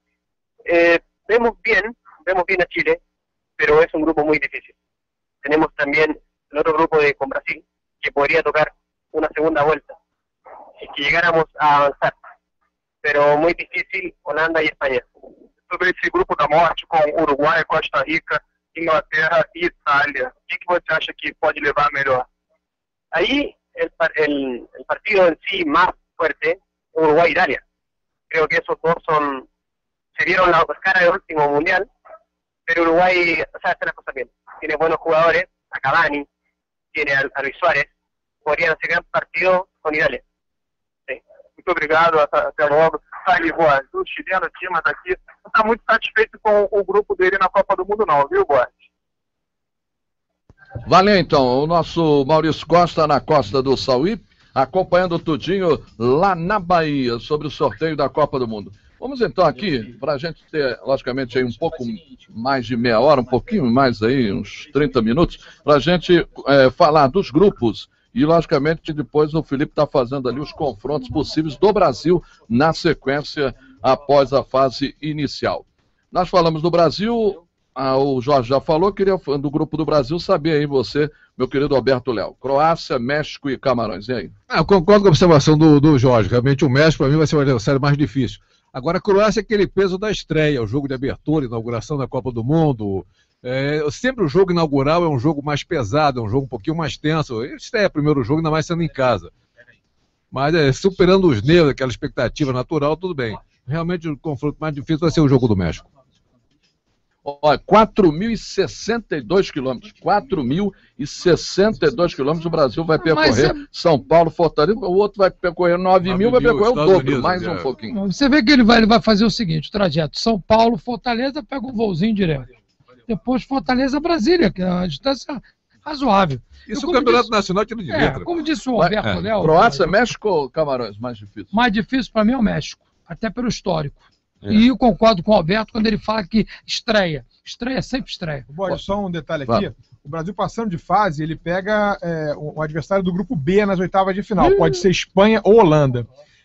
Eh, vemos bien, vemos bien a Chile, pero es un grupo muy difícil. Tenemos también el otro grupo de con Brasil, que podría tocar una segunda vuelta, si es que llegáramos a avanzar. Pero muy difícil Holanda y España. Sobre esse grupo da morte com Uruguai, Costa Rica, Inglaterra e Itália, o que, que você acha que pode levar melhor? Ahí el, el, el partido en sí más fuerte, Uruguay-Italia. Creo que esos dos son, se dieron la cara del último mundial, pero Uruguay sabe hacer las cosas bien. Tiene buenos jugadores, a Cavani, tiene a, a Luis Suárez, podrían hacer gran partido con Italia. Muito obrigado, até logo. Tá aí, Boaz, o chileno Dimas aqui não está muito satisfeito com o grupo dele na Copa do Mundo não, viu, Boaz? Valeu então, o nosso Maurício Costa na costa do Sauípe, acompanhando tudinho lá na Bahia, sobre o sorteio da Copa do Mundo. Vamos então aqui, para a gente ter, logicamente, aí um pouco mais de meia hora, um pouquinho mais aí, uns trinta minutos, para a gente é, falar dos grupos. E, logicamente, depois o Felipe está fazendo ali os confrontos possíveis do Brasil na sequência após a fase inicial. Nós falamos do Brasil, ah, o Jorge já falou, queria do grupo do Brasil saber aí você, meu querido Alberto Léo. Croácia, México e Camarões, e aí? Ah, eu concordo com a observação do, do Jorge, realmente o México para mim vai ser um adversário mais difícil. Agora a Croácia é aquele peso da estreia, o jogo de abertura, inauguração da Copa do Mundo. É, sempre o jogo inaugural é um jogo mais pesado, é um jogo um pouquinho mais tenso. Esse é o primeiro jogo, ainda mais sendo em casa. Mas é, superando os nervos, aquela expectativa natural, tudo bem. Realmente o confronto mais difícil vai ser o jogo do México. Olha, quatro mil e sessenta e dois quilômetros. quatro mil e sessenta e dois quilômetros o Brasil vai percorrer. É... São Paulo, Fortaleza, o outro vai percorrer nove mil, vai percorrer o dobro, Unidos, mais é. um pouquinho. Você vê que ele vai, ele vai fazer o seguinte, o trajeto São Paulo, Fortaleza, pega um voozinho direto. Depois Fortaleza, Brasília, que é uma distância razoável. Isso o Campeonato disse, Nacional tira de letra. É, como disse o Alberto é. Léo... Croácia, México ou Camarões, mais difícil? Mais difícil para mim é o México, até pelo histórico. É. E eu concordo com o Alberto quando ele fala que estreia. Estreia sempre estreia. Bom, só um detalhe aqui. Vai. O Brasil passando de fase, ele pega é, o adversário do grupo B nas oitavas de final. Hum. Pode ser Espanha ou Holanda.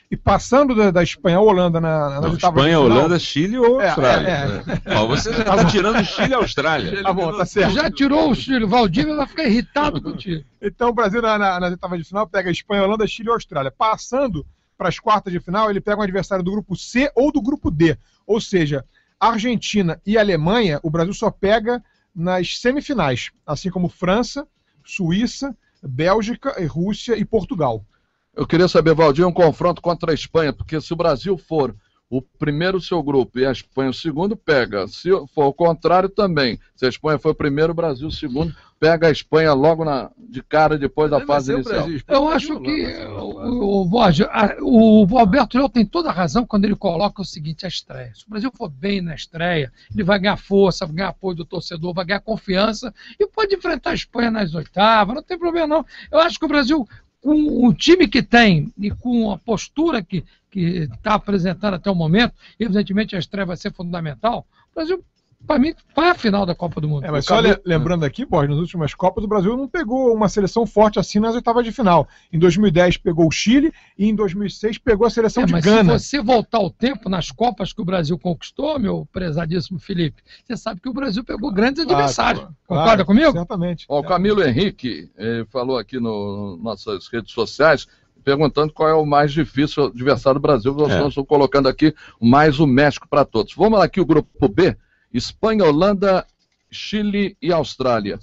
e passando da, da Espanha à Holanda na, na Espanha, Holanda, Chile ou Austrália. É, é, é. Ó, você já está tirando Chile e Austrália. Tá bom, tá certo. Já tirou o Chile, o Valdívia vai ficar irritado contigo. Então o Brasil na, na, nas oitavas de final pega Espanha, Holanda, Chile e Austrália. Passando para as quartas de final, ele pega um adversário do grupo C ou do grupo D. Ou seja, Argentina e Alemanha, o Brasil só pega nas semifinais, assim como França, Suíça, Bélgica, Rússia e Portugal. Eu queria saber, Valdir, um confronto contra a Espanha, porque se o Brasil for o primeiro do seu grupo e a Espanha o segundo, pega. Se for o contrário, também. Se a Espanha for o primeiro, o Brasil o segundo, pega a Espanha logo na, de cara depois da fase inicial. Brasil, eu acho que o, o, o, o Alberto Léo tem toda a razão quando ele coloca o seguinte, a estreia. Se o Brasil for bem na estreia, ele vai ganhar força, vai ganhar apoio do torcedor, vai ganhar confiança e pode enfrentar a Espanha nas oitavas, não tem problema não. Eu acho que o Brasil, com o time que tem e com a postura que que está apresentando até o momento, evidentemente a estreia vai ser fundamental, o Brasil, para mim, vai à final da Copa do Mundo. É, mas só le lembrando aqui, Borges, nas últimas Copas, o Brasil não pegou uma seleção forte assim nas oitavas de final. Em dois mil e dez pegou o Chile e em dois mil e seis pegou a seleção é, de mas Gana. Se você voltar ao tempo nas Copas que o Brasil conquistou, meu prezadíssimo Felipe, você sabe que o Brasil pegou grandes claro, adversários. Claro, Concorda claro, comigo? Certamente. Ó, o Camilo Henrique eh, falou aqui no, nas nossas redes sociais, perguntando qual é o mais difícil adversário do Brasil. Nós é. estamos colocando aqui mais o México para todos. Vamos lá aqui o grupo B, Espanha, Holanda, Chile e Austrália.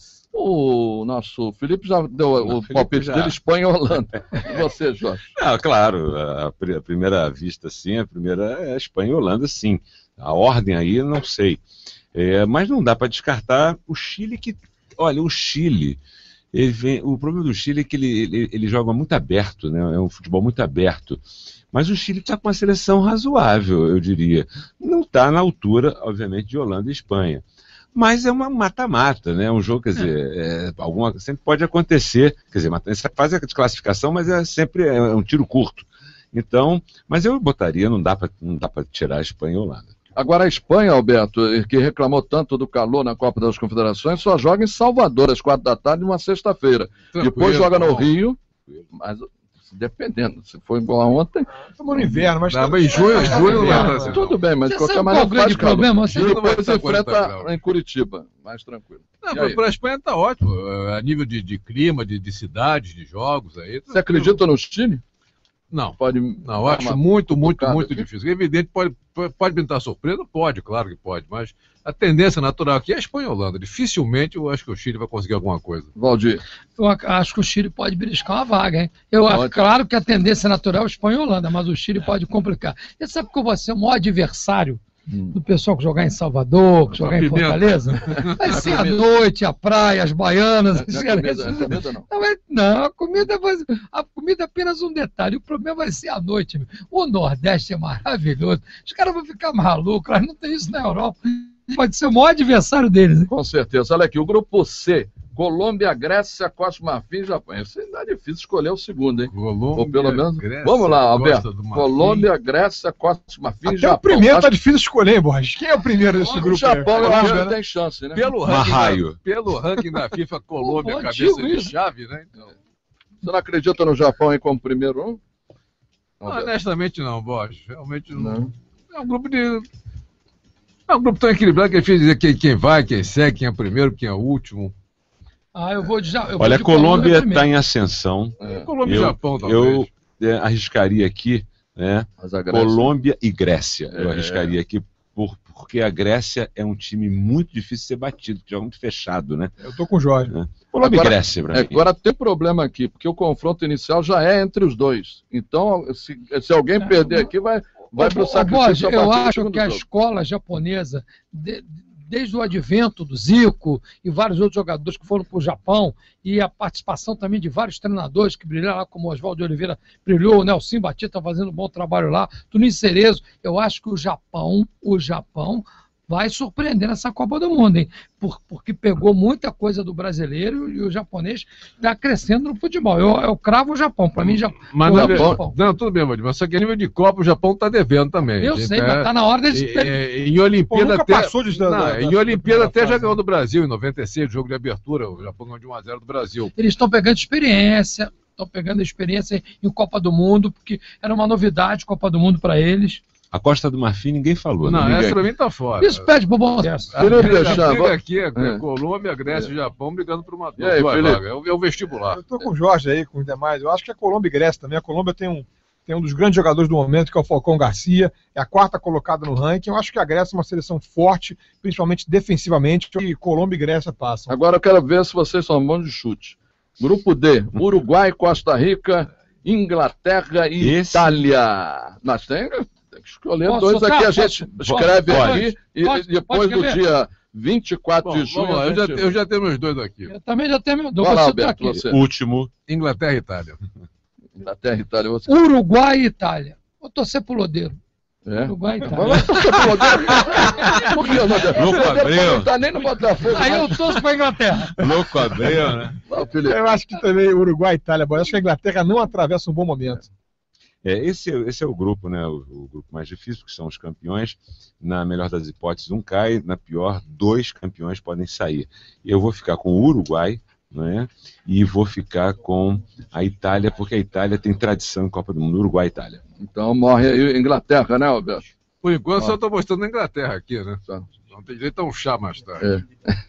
O nosso Felipe já deu Não, o Felipe palpite já. dele, Espanha e Holanda. E você, Jorge? Não, claro, a, a primeira vista sim, a primeira é a Espanha e Holanda sim. A ordem aí, não sei. É, mas não dá para descartar o Chile que... Olha, o Chile... Ele vem, o problema do Chile é que ele, ele, ele joga muito aberto, né? É um futebol muito aberto. Mas o Chile está com uma seleção razoável, eu diria. Não está na altura, obviamente, de Holanda e Espanha. Mas é uma mata-mata, né? Um jogo, quer dizer, é, alguma, sempre pode acontecer. Quer dizer, você faz a desclassificação, mas é sempre é um tiro curto. Então, mas eu botaria, não dá para não dá para tirar a Espanha e a Holanda. Agora a Espanha, Alberto, que reclamou tanto do calor na Copa das Confederações, só joga em Salvador às quatro da tarde, numa sexta-feira. Depois joga no Rio, mas dependendo, se for igual a ontem... Estamos no inverno, mas... Não, mas em junho, julho não vai Tudo bem, mas de qualquer maneira faz problema. E depois enfrenta em Curitiba, mais tranquilo. Não, para a Espanha está ótimo, a nível de, de clima, de, de cidades, de jogos. Aí, Você acredita no Chile? Não, pode, não, eu acho muito, muito, muito aqui. difícil. Evidente, pode, pode pintar surpresa? Pode, claro que pode, mas a tendência natural aqui é a Espanha e a Holanda. Dificilmente eu acho que o Chile vai conseguir alguma coisa. Valdir. Eu acho que o Chile pode beliscar uma vaga, hein? Eu acho, claro que a tendência natural é a Espanha e a Holanda, mas o Chile pode complicar. E sabe que eu vou ser o maior adversário Hum. do pessoal que jogar em Salvador, que jogar em Fortaleza? Vai ser a noite, a praia, as baianas. Não, não, comida, não, comida não. Não, é, não a, comida vai, a comida é apenas um detalhe. O problema vai ser a noite. O Nordeste é maravilhoso. Os caras vão ficar malucos. Não tem isso na Europa. Pode ser o maior adversário deles. Hein? Com certeza. Olha aqui, o grupo C. Colômbia, Grécia, Costa Marfim e Japão. Isso ainda é difícil escolher o segundo, hein? Colômbia, Ou pelo menos. Grécia, Vamos lá, Alberto. Colômbia, Grécia, Costa Marfim e Japão. O primeiro tá difícil escolher, Borges. Quem é o primeiro desse grupo? O Japão, eu acho que tem chance, né? Pelo ranking, da, pelo ranking da FIFA, Colômbia, cabeça de chave, né? Então... Você não acredita no Japão aí como primeiro um? Não, honestamente não, Borges. Realmente não. não. É um grupo de. É um grupo tão equilibrado que é difícil dizer quem, quem vai, quem segue, quem é o primeiro, quem é o último. Ah, eu vou de, eu Olha, vou a Colômbia está em ascensão. É. Colômbia e Japão, talvez. Eu é, arriscaria aqui, né? Colômbia e Grécia. É. Eu arriscaria aqui, por, porque a Grécia é um time muito difícil de ser batido, que joga muito fechado, né? Eu tô com o Jorge. É. Colômbia agora, e Grécia, pra é, agora tem problema aqui, porque o confronto inicial já é entre os dois. Então, se, se alguém é. perder aqui, vai, vai para o sacrifício. Eu acho que a jogo. escola japonesa... De, desde o advento do Zico e vários outros jogadores que foram para o Japão e a participação também de vários treinadores que brilharam lá, como o Oswaldo de Oliveira brilhou, o Nelson Batista fazendo um bom trabalho lá, Tunísio Cerezo. Eu acho que o Japão, o Japão vai surpreender nessa Copa do Mundo, hein? Por, porque pegou muita coisa do brasileiro e o japonês está crescendo no futebol. Eu, eu cravo o Japão, para mim já. Mas o Japão, Japão. Não, tudo bem, mas só que a nível de Copa o Japão está devendo também. Eu sei, é, mas está na hora deles. Em, em Olimpíada até. Passou de, não, da, em da, Olimpíada até já ganhou do Brasil, em noventa e seis, jogo de abertura, o Japão ganhou de um a zero do Brasil. Eles estão pegando experiência. estão pegando a experiência em Copa do Mundo, porque era uma novidade Copa do Mundo para eles. A Costa do Marfim ninguém falou. Não, né? essa pra mim tá fora. Isso pede pro bom senso. A briga aqui é, é Colômbia, Grécia e Japão brigando por uma aí, vaga. É o, é o vestibular. Eu tô com o Jorge aí, com os demais. Eu acho que a Colômbia e Grécia também. A Colômbia tem um, tem um dos grandes jogadores do momento, que é o Falcão Garcia. É a quarta colocada no ranking. Eu acho que a Grécia é uma seleção forte, principalmente defensivamente, e Colômbia e Grécia passam. Agora eu quero ver se vocês são bons de chute. Grupo D, Uruguai, Costa Rica, Inglaterra e Esse... Itália. Nós temos... Tem que escolher Posso dois soltar? aqui, a gente Posso? escreve Pode. aqui e Pode. depois Pode do dia vinte e quatro Bom, de junho... Lá, eu, já, eu já tenho meus dois aqui. Eu também já tenho meus dois. Vai lá, Alberto, você. Último, Inglaterra e Itália. Inglaterra e Itália. Você. Uruguai e Itália. Vou torcer pro Lodeiro. É? Uruguai e Itália. Vai lá torcer pro Lodeiro. Por que, Lodeiro? Louco Abreu. Não tá nem no Botafogo. Aí eu torço pra Inglaterra. Louco Abreu, né? Não, eu acho que também Uruguai e Itália. Eu acho que a Inglaterra não atravessa um bom momento. É, esse, esse é o grupo, né? O, o grupo mais difícil, que são os campeões. Na melhor das hipóteses, um cai, na pior, dois campeões podem sair. Eu vou ficar com o Uruguai, né? E vou ficar com a Itália, porque a Itália tem tradição em Copa do Mundo. Uruguai e Itália. Então morre aí a Inglaterra, né, Alberto? Por enquanto, ah. só estou mostrando a Inglaterra aqui, né? Não tem direito a um chá mais tarde. É.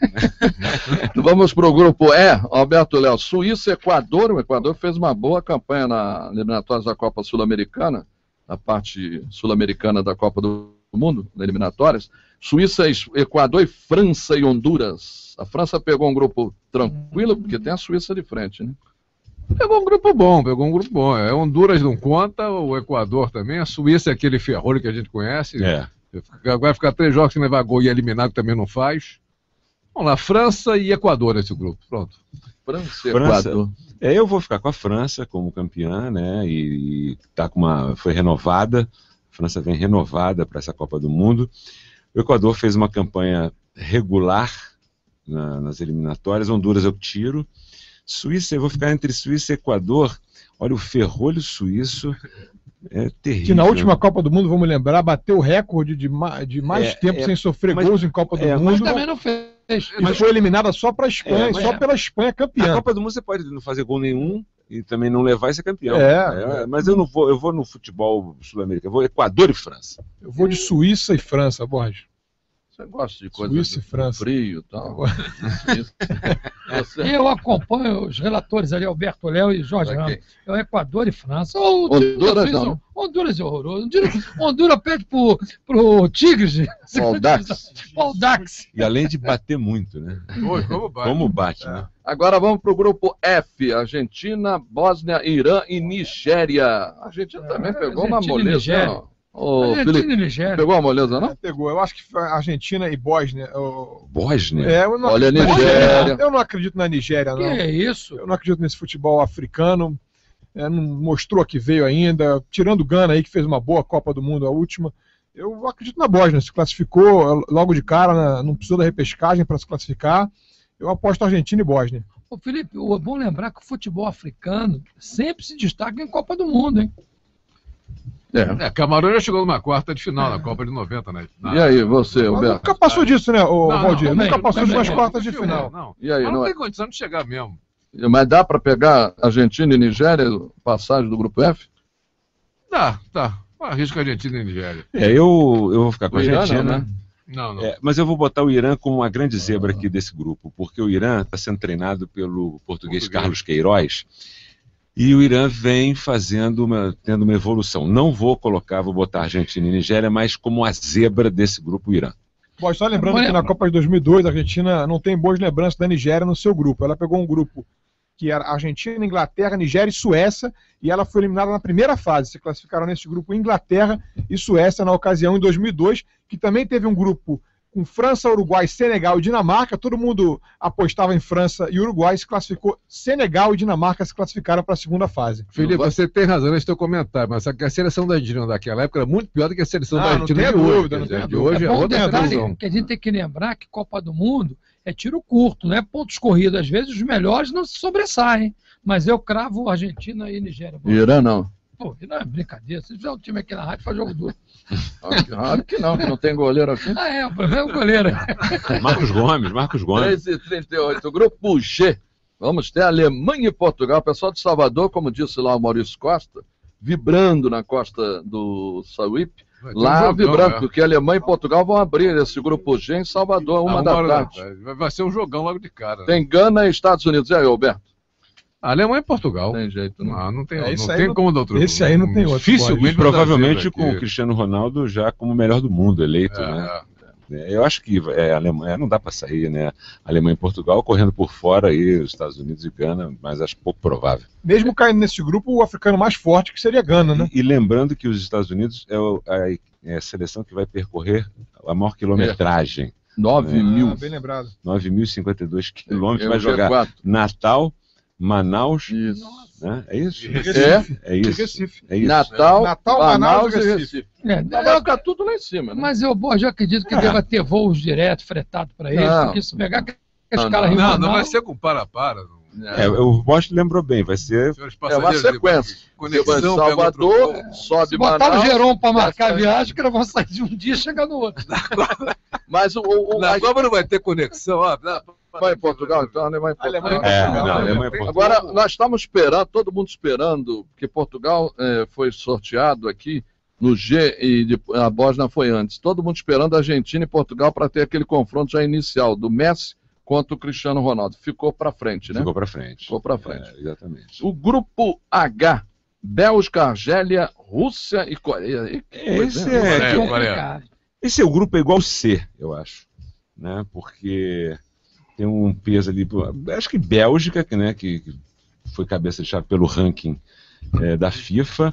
Vamos para o grupo E, Alberto Léo. Suíça e Equador. O Equador fez uma boa campanha na eliminatórias da Copa Sul-Americana, na parte sul-americana da Copa do Mundo, na eliminatórias. Suíça, Equador e França e Honduras. A França pegou um grupo tranquilo, porque tem a Suíça de frente, né? Pegou um grupo bom, pegou um grupo bom. É, Honduras não conta, o Equador também. A Suíça é aquele ferrolho que a gente conhece. É. Vai ficar três jogos sem levar gol e eliminado também não faz. Vamos lá, França e Equador nesse grupo. Pronto. França e Equador. É, eu vou ficar com a França como campeã, né? E, e tá com uma, foi renovada. A França vem renovada para essa Copa do Mundo. O Equador fez uma campanha regular na, nas eliminatórias. Honduras eu tiro. Suíça, eu vou ficar entre Suíça e Equador. Olha, o ferrolho suíço é terrível. Que na última Copa do Mundo, vamos lembrar, bateu o recorde de, ma de mais é, tempo é, sem sofrer mas, gols em Copa do é, Mundo. Mas também não fez. Mas foi eliminada só para a Espanha, é, só é. pela Espanha campeã. A Copa do Mundo você pode não fazer gol nenhum e também não levar e ser campeão. É, é, mas eu não vou, eu vou no futebol sul-americano, eu vou Equador e França. Eu vou de Suíça e França, Borges. Você gosta de coisa Suíça e França. Frio e tal. Eu acompanho os relatores ali, Alberto Léo e Jorge okay. Ramos. É o Equador e França. Oh, Honduras não. Honduras, Honduras é horroroso. Honduras pede pro, pro Tigres. Aldax. Aldax. E além de bater muito, né? Oi, como bate, como bate é. né? Agora vamos pro grupo F. Argentina, Bósnia, Irã e Nigéria. A Argentina é, também pegou Argentina uma moleza. Ô, Felipe, pegou a moleza, não? É, pegou. Eu acho que foi Argentina e Bósnia. O... Bósnia? É, eu não Olha a Nigéria. Eu não acredito na Nigéria, não. Que é isso? Eu não acredito nesse futebol africano. É, não mostrou que veio ainda. Tirando o Gana aí, que fez uma boa Copa do Mundo, a última. Eu acredito na Bósnia. Se classificou logo de cara, na, não precisou da repescagem para se classificar. Eu aposto Argentina e Bósnia. Ô, Felipe, é bom lembrar que o futebol africano sempre se destaca em Copa do Mundo, hein? É. É, Camarões já chegou numa quarta de final na Copa de noventa, né? Na, e aí, você, Alberto? Nunca passou disso, né, o não, Valdir? Não, nunca também, passou também, de umas quartas de final. Não. E aí, Mas não, não é... tem condição de chegar mesmo. Mas dá para pegar Argentina e Nigéria, passagem do grupo F? Dá, tá. Arrisca Argentina e Nigéria. É, eu, eu vou ficar com a Argentina, Irã, não, né? Não, não. É, mas eu vou botar o Irã como uma grande zebra aqui desse grupo, porque o Irã está sendo treinado pelo português, português Carlos Queiroz, e o Irã vem fazendo uma, tendo uma evolução. Não vou colocar, vou botar Argentina e Nigéria, mas como a zebra desse grupo, o Irã. Bom, só lembrando que na Copa de dois mil e dois a Argentina não tem boas lembranças da Nigéria no seu grupo. Ela pegou um grupo que era Argentina, Inglaterra, Nigéria e Suécia, e ela foi eliminada na primeira fase. Se classificaram nesse grupo Inglaterra e Suécia na ocasião em dois mil e dois, que também teve um grupo com França, Uruguai, Senegal e Dinamarca. Todo mundo apostava em França e Uruguai, se classificou. Senegal e Dinamarca se classificaram para a segunda fase. Felipe, você tem razão nesse teu comentário, mas a seleção da Argentina daquela época era muito pior do que a seleção não, da Argentina não de hoje. Dúvida, não dizer, de hoje é, é outra seleção. Que a gente tem que lembrar que Copa do Mundo é tiro curto, não é pontos corridos. Às vezes os melhores não se sobressaem. Mas eu cravo Argentina e Nigéria. Irã não. Pô, não é brincadeira. Se fizer um time aqui na rádio, faz jogo duro. Claro que não, que não tem goleiro aqui. Ah, é, o problema é o goleiro. Marcos Gomes, Marcos Gomes. três e trinta e oito, grupo G. Vamos ter Alemanha e Portugal. O pessoal de Salvador, como disse lá o Maurício Costa, vibrando na costa do Sauípe, lá um jogão, vibrando, é. porque Alemanha e Portugal vão abrir esse grupo G em Salvador, uma, ah, uma da tarde. Da... Vai ser um jogão logo de cara. Né? Tem Gana e Estados Unidos. E aí, Alberto? Alemanha e Portugal. Tem jeito, não. Ah, não tem, é, não tem não, como do outro. Esse aí não tem outro. Dificilmente, provavelmente com o Cristiano Ronaldo já como o melhor do mundo eleito, é, né? É. Eu acho que é, a Alemanha não dá para sair, né? Alemanha e Portugal correndo por fora aí, os Estados Unidos e Gana, mas acho pouco provável. Mesmo caindo nesse grupo, o africano mais forte que seria Gana, né? E, e lembrando que os Estados Unidos é, o, a, é a seleção que vai percorrer a maior quilometragem. nove mil. Ah, bem lembrado. nove mil e cinquenta e dois quilômetros, vai jogar quatro. Natal, Manaus, isso. Né? É isso? É, é isso. Recife. É isso. Natal, Natal, Manaus, Manaus e Recife. É, vai ficar tudo lá em cima, né? Mas eu, eu acredito que é. deva ter voos direto, fretados para eles, não. porque se pegar não, caras não, não, não vai ser com para-para. É, o Bosch lembrou bem, vai ser é uma sequência. Conexão Salvador, sobe se botar Manaus, o Geron para marcar a viagem, que vão sair de um dia e chegar no outro. Mas o, o, o na Copa não vai ter conexão, ó. Vai em Portugal, então, Alemanha em Portugal. Alemanha, é, não, Alemanha, Portugal. Agora, nós estamos esperando, todo mundo esperando, porque Portugal é, foi sorteado aqui no G e de, a Bósnia foi antes. Todo mundo esperando a Argentina e Portugal para ter aquele confronto já inicial do Messi contra o Cristiano Ronaldo. Ficou para frente, né? Ficou para frente. Ficou para frente. É, exatamente. O grupo H, Bélgica, Argélia, Rússia e Coreia. E esse, é, é, Coreia. Esse é o grupo igual C, eu acho, né? Porque tem um peso ali, acho que Bélgica, que, né, que foi cabeça de chave pelo ranking é, da FIFA,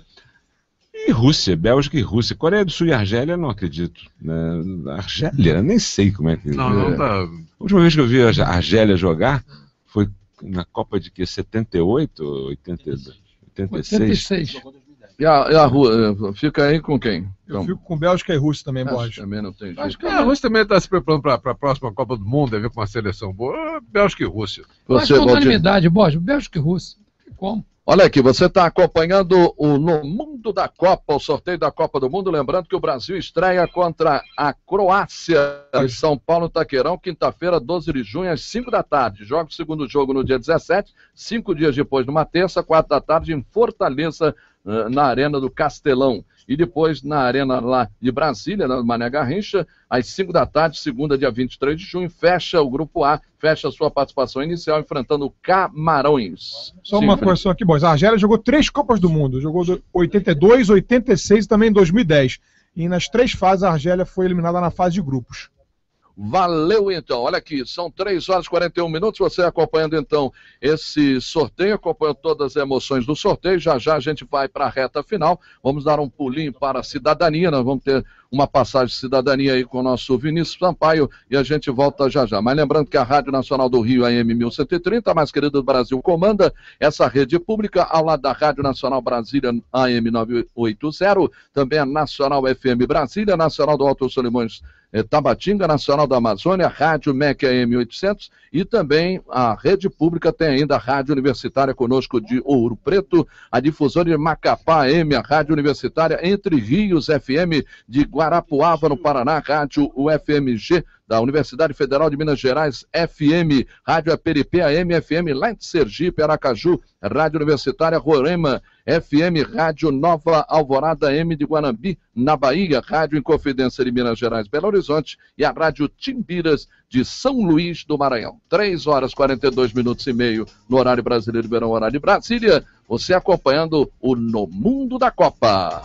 e Rússia, Bélgica e Rússia. Coreia do Sul e Argélia, não acredito. Né? Argélia, nem sei como é que... Não, não tá... A última vez que eu vi a Argélia jogar foi na Copa de que? setenta e oito, oitenta, oitenta e seis? oitenta e seis. E a, e a Rússia, fica aí com quem? Eu então, fico com Bélgica e Rússia também, Borges. Também não tem jeito. Acho que a Rússia também está se preparando para a próxima Copa do Mundo, deve ver com uma seleção boa. Bélgica e Rússia. Você, Mas com unanimidade, Borges, Bélgica e Rússia. Como? Olha aqui, você está acompanhando o No Mundo da Copa, o sorteio da Copa do Mundo. Lembrando que o Brasil estreia contra a Croácia em São Paulo, Taquerão, quinta-feira, doze de junho, às cinco da tarde. Joga o segundo jogo no dia dezessete, cinco dias depois, numa terça, quatro da tarde, em Fortaleza, na Arena do Castelão. E depois na Arena lá de Brasília, na Mané Garrincha, às cinco da tarde, segunda, dia vinte e três de junho, fecha o Grupo A, fecha a sua participação inicial, enfrentando o Camarões. Só Sim, uma correção aqui, boys. A Argélia jogou três Copas do Mundo. Jogou oitenta e dois, oitenta e seis e também em dois mil e dez. E nas três fases a Argélia foi eliminada na fase de grupos. Valeu, então. Olha aqui, são três horas e quarenta e um minutos, você acompanhando, então, esse sorteio, acompanhando todas as emoções do sorteio. Já já a gente vai para a reta final. Vamos dar um pulinho para a cidadania, nós vamos ter uma passagem de cidadania aí com o nosso Vinícius Sampaio e a gente volta já já. Mas lembrando que a Rádio Nacional do Rio, A M mil cento e trinta, mais querida do Brasil, comanda essa rede pública ao lado da Rádio Nacional Brasília, A M novecentos e oitenta, também a Nacional F M Brasília, Nacional do Alto Solimões Tabatinga, Nacional da Amazônia, Rádio M E C A M oitocentos e também a rede pública tem ainda a Rádio Universitária conosco de Ouro Preto, a difusora de Macapá A M, a Rádio Universitária Entre Rios F M de Guarapuava, no Paraná, Rádio U F M G da Universidade Federal de Minas Gerais, F M, Rádio Aperipe A M, F M lá de Sergipe, Aracaju, Rádio Universitária Roraima, F M, Rádio Nova Alvorada M de Guanambi, na Bahia, Rádio Inconfidência de Minas Gerais, Belo Horizonte e a Rádio Timbiras de São Luís do Maranhão. três horas e quarenta e dois minutos e meio no horário brasileiro de verão, horário de Brasília, você acompanhando o No Mundo da Copa.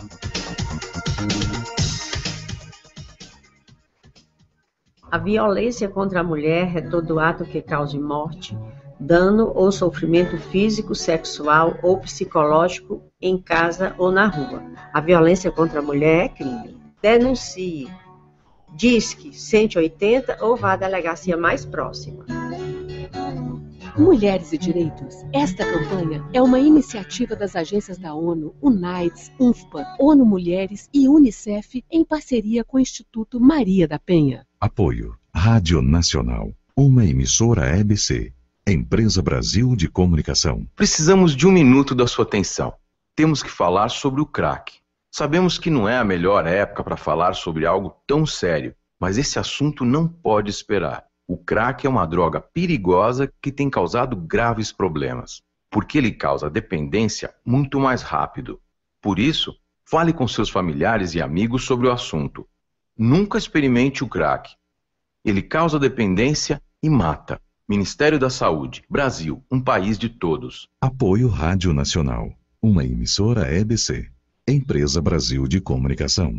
A violência contra a mulher é todo ato que cause morte, dano ou sofrimento físico, sexual ou psicológico em casa ou na rua. A violência contra a mulher é crime. Denuncie. Disque cento e oitenta ou vá à delegacia mais próxima. Mulheres e Direitos. Esta campanha é uma iniciativa das agências da ONU, UNAIDS, UNFPA, ONU Mulheres e UNICEF em parceria com o Instituto Maria da Penha. Apoio. Rádio Nacional. Uma emissora E B C. Empresa Brasil de Comunicação. Precisamos de um minuto da sua atenção. Temos que falar sobre o crack. Sabemos que não é a melhor época para falar sobre algo tão sério, mas esse assunto não pode esperar. O crack é uma droga perigosa que tem causado graves problemas, porque ele causa dependência muito mais rápido. Por isso, fale com seus familiares e amigos sobre o assunto. Nunca experimente o crack. Ele causa dependência e mata. Ministério da Saúde, Brasil, um país de todos. Apoio Rádio Nacional, uma emissora E B C, Empresa Brasil de Comunicação.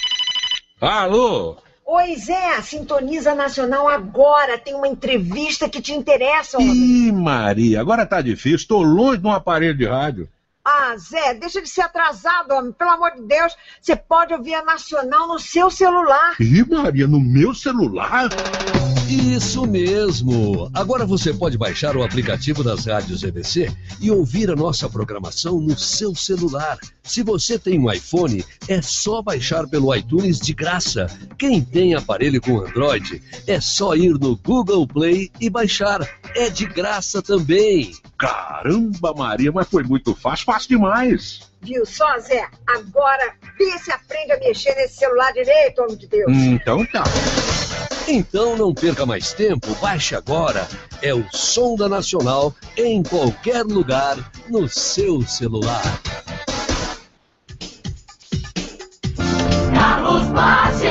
Alô? Oi, Zé, sintoniza Nacional agora. Tem uma entrevista que te interessa, homem. Ih, Maria, agora tá difícil. Estou longe de um aparelho de rádio. Ah, Zé, deixa de ser atrasado, homem. Pelo amor de Deus, você pode ouvir a Nacional no seu celular. Ih, Maria, no meu celular? Isso mesmo! Agora você pode baixar o aplicativo das rádios E B C e ouvir a nossa programação no seu celular. Se você tem um iPhone, é só baixar pelo iTunes de graça. Quem tem aparelho com Android, é só ir no Google Play e baixar. É de graça também. Caramba, Maria, mas foi muito fácil, fácil demais. Viu só, Zé? Agora vê se aprende a mexer nesse celular direito, homem de Deus. Então tá. Então não perca mais tempo, baixe agora. É o som da Nacional em qualquer lugar no seu celular. Carlos Baches!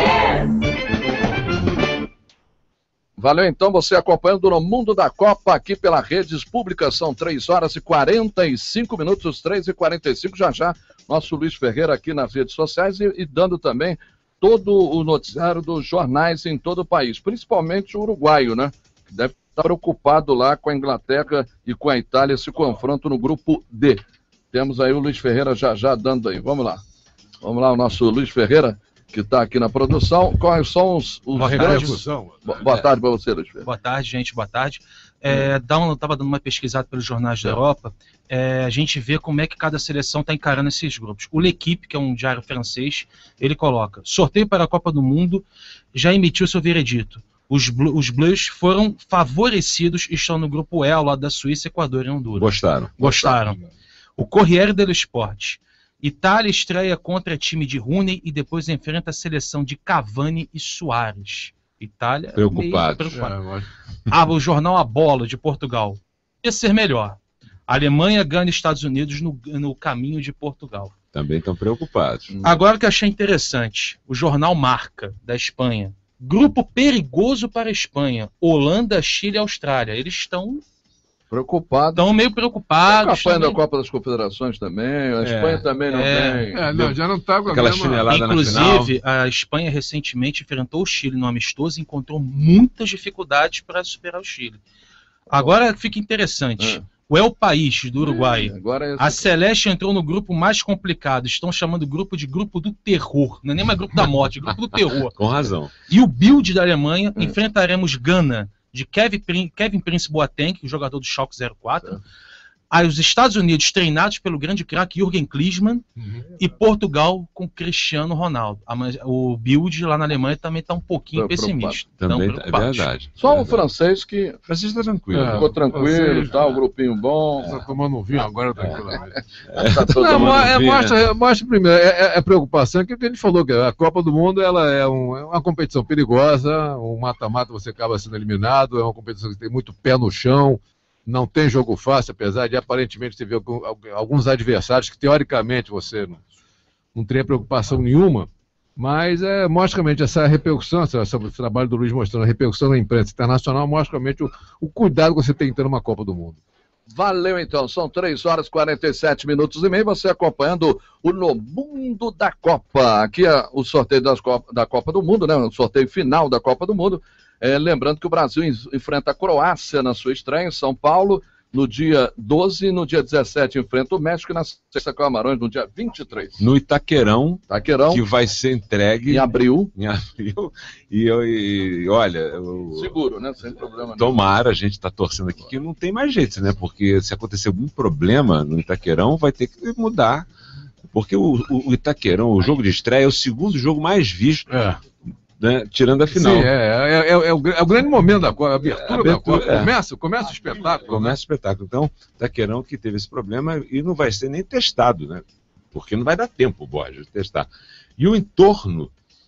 Valeu então, você acompanhando no Mundo da Copa aqui pela Redes Públicas. São três horas e quarenta e cinco minutos, três e quarenta e cinco. Já já, nosso Luiz Ferreira aqui nas redes sociais e, e dando também todo o noticiário dos jornais em todo o país, principalmente o uruguaio, né? Que deve estar preocupado lá com a Inglaterra e com a Itália, esse confronto no grupo D. Temos aí o Luiz Ferreira já já dando aí. Vamos lá. Vamos lá, o nosso Luiz Ferreira, que está aqui na produção. Quais são os, os boa grandes... Tarde. Boa, boa tarde para você, Luiz Ferreira. Boa tarde, gente. Boa tarde. É, dá um, eu estava dando uma pesquisada pelos jornais da Europa. É, a gente vê como é que cada seleção está encarando esses grupos. O L'Equipe, que é um diário francês, ele coloca: sorteio para a Copa do Mundo já emitiu seu veredito. Os, blu, os Blues foram favorecidos e estão no grupo E, ao lado da Suíça, Equador e Honduras. Gostaram. Gostaram. Gostaram. O Corriere dello Sport: Itália estreia contra time de Rooney e depois enfrenta a seleção de Cavani e Soares. Itália preocupado. preocupado. Ah, o jornal A Bola, de Portugal: ia ser melhor. A Alemanha ganha Estados Unidos no, no caminho de Portugal. Também estão preocupados. Agora o que eu achei interessante, o jornal Marca, da Espanha: grupo perigoso para a Espanha, Holanda, Chile e Austrália. Eles estão preocupados. Estão meio preocupados. A campanha da Copa das Confederações também, a Espanha é, também não é, tem. É, não, já não está com aquela chinelada na final. Inclusive, a Espanha recentemente enfrentou o Chile no amistoso e encontrou muitas dificuldades para superar o Chile. Agora fica interessante. É. O El País, do Uruguai. É, agora é... A Celeste entrou no grupo mais complicado. Estão chamando o grupo de grupo do terror. Não é nem mais grupo da morte, é grupo do terror. Com razão. E o Bild da Alemanha, é. enfrentaremos Gana, de Kevin, Prin- Kevin Prince Boateng, o jogador do Schalke zero quatro. É. Aí os Estados Unidos, treinados pelo grande craque Jürgen Klinsmann, uhum. e Portugal com Cristiano Ronaldo. O Bild lá na Alemanha também está um pouquinho Tô pessimista. Também é verdade. Só é o francês que o francês está tranquilo. É, ficou tranquilo, tá, o grupinho bom. Está tomando um vinho agora tranquilamente. É. Tá Não, é, mostra, mostra primeiro, é, é, é preocupação, que a gente falou que a Copa do Mundo ela é, um, é uma competição perigosa, um mata-mata você acaba sendo eliminado, é uma competição que tem muito pé no chão. Não tem jogo fácil, apesar de aparentemente você ver alguns adversários que teoricamente você não, não teria preocupação nenhuma, mas é, mostra realmente essa repercussão, sobre o trabalho do Luiz mostrando a repercussão na imprensa internacional, mostra realmente o, o cuidado que você tem que ter numa Copa do Mundo. Valeu então, são três horas e quarenta e sete minutos e meio, você acompanhando o No Mundo da Copa. Aqui é o sorteio das Copa, da Copa do Mundo, né? O sorteio final da Copa do Mundo. É, lembrando que o Brasil enfrenta a Croácia na sua estreia em São Paulo no dia doze, no dia dezessete enfrenta o México e na sexta Camarões no dia vinte e três. No Itaquerão, Itaquerão que vai ser entregue em abril. Em abril. E, eu, e olha, eu, seguro, né? Sem problema nenhum. Tomara, a gente está torcendo aqui que não tem mais jeito, né? Porque se acontecer algum problema no Itaquerão, vai ter que mudar. Porque o, o, o Itaquerão, o jogo de estreia, é o segundo jogo mais visto. É. Né, tirando a final. Sim, é, é, é, é, o, é o grande momento da Copa, a abertura, a abertura da Copa. É. Começa, começa o espetáculo. Começa o espetáculo. Então, Itaquerão que teve esse problema e não vai ser nem testado, né? Porque não vai dar tempo, Borges, de testar. E o entorno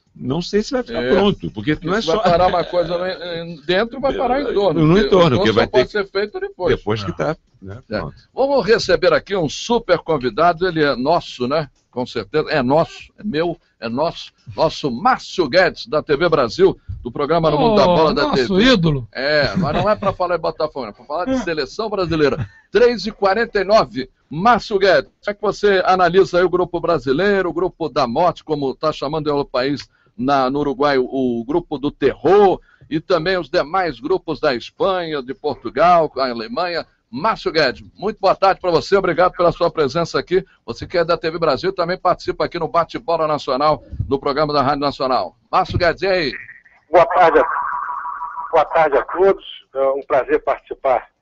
Não sei se vai ficar é. pronto, porque não é só... Vai parar uma coisa dentro, vai parar em torno. No entorno, porque vai ter que ser feito depois. Depois que está. Né? É. Vamos receber aqui um super convidado, ele é nosso, né? Com certeza, é nosso, é meu, é nosso, nosso Márcio Guedes, da T V Brasil, do programa No Mundo oh, da Bola da T V. Nosso ídolo. É, mas não é para falar de Botafogo, é para falar de seleção brasileira. três e quarenta e nove, Márcio Guedes, como é que você analisa aí o grupo brasileiro, o grupo da morte, como está chamando o país na, no Uruguai, o, o grupo do terror, e também os demais grupos da Espanha, de Portugal, a Alemanha. Márcio Guedes, muito boa tarde para você, obrigado pela sua presença aqui. Você que é da T V Brasil também participa aqui no Bate-Bola Nacional, do programa da Rádio Nacional. Márcio Guedes, e aí? Boa tarde, a... boa tarde a todos, é um prazer participar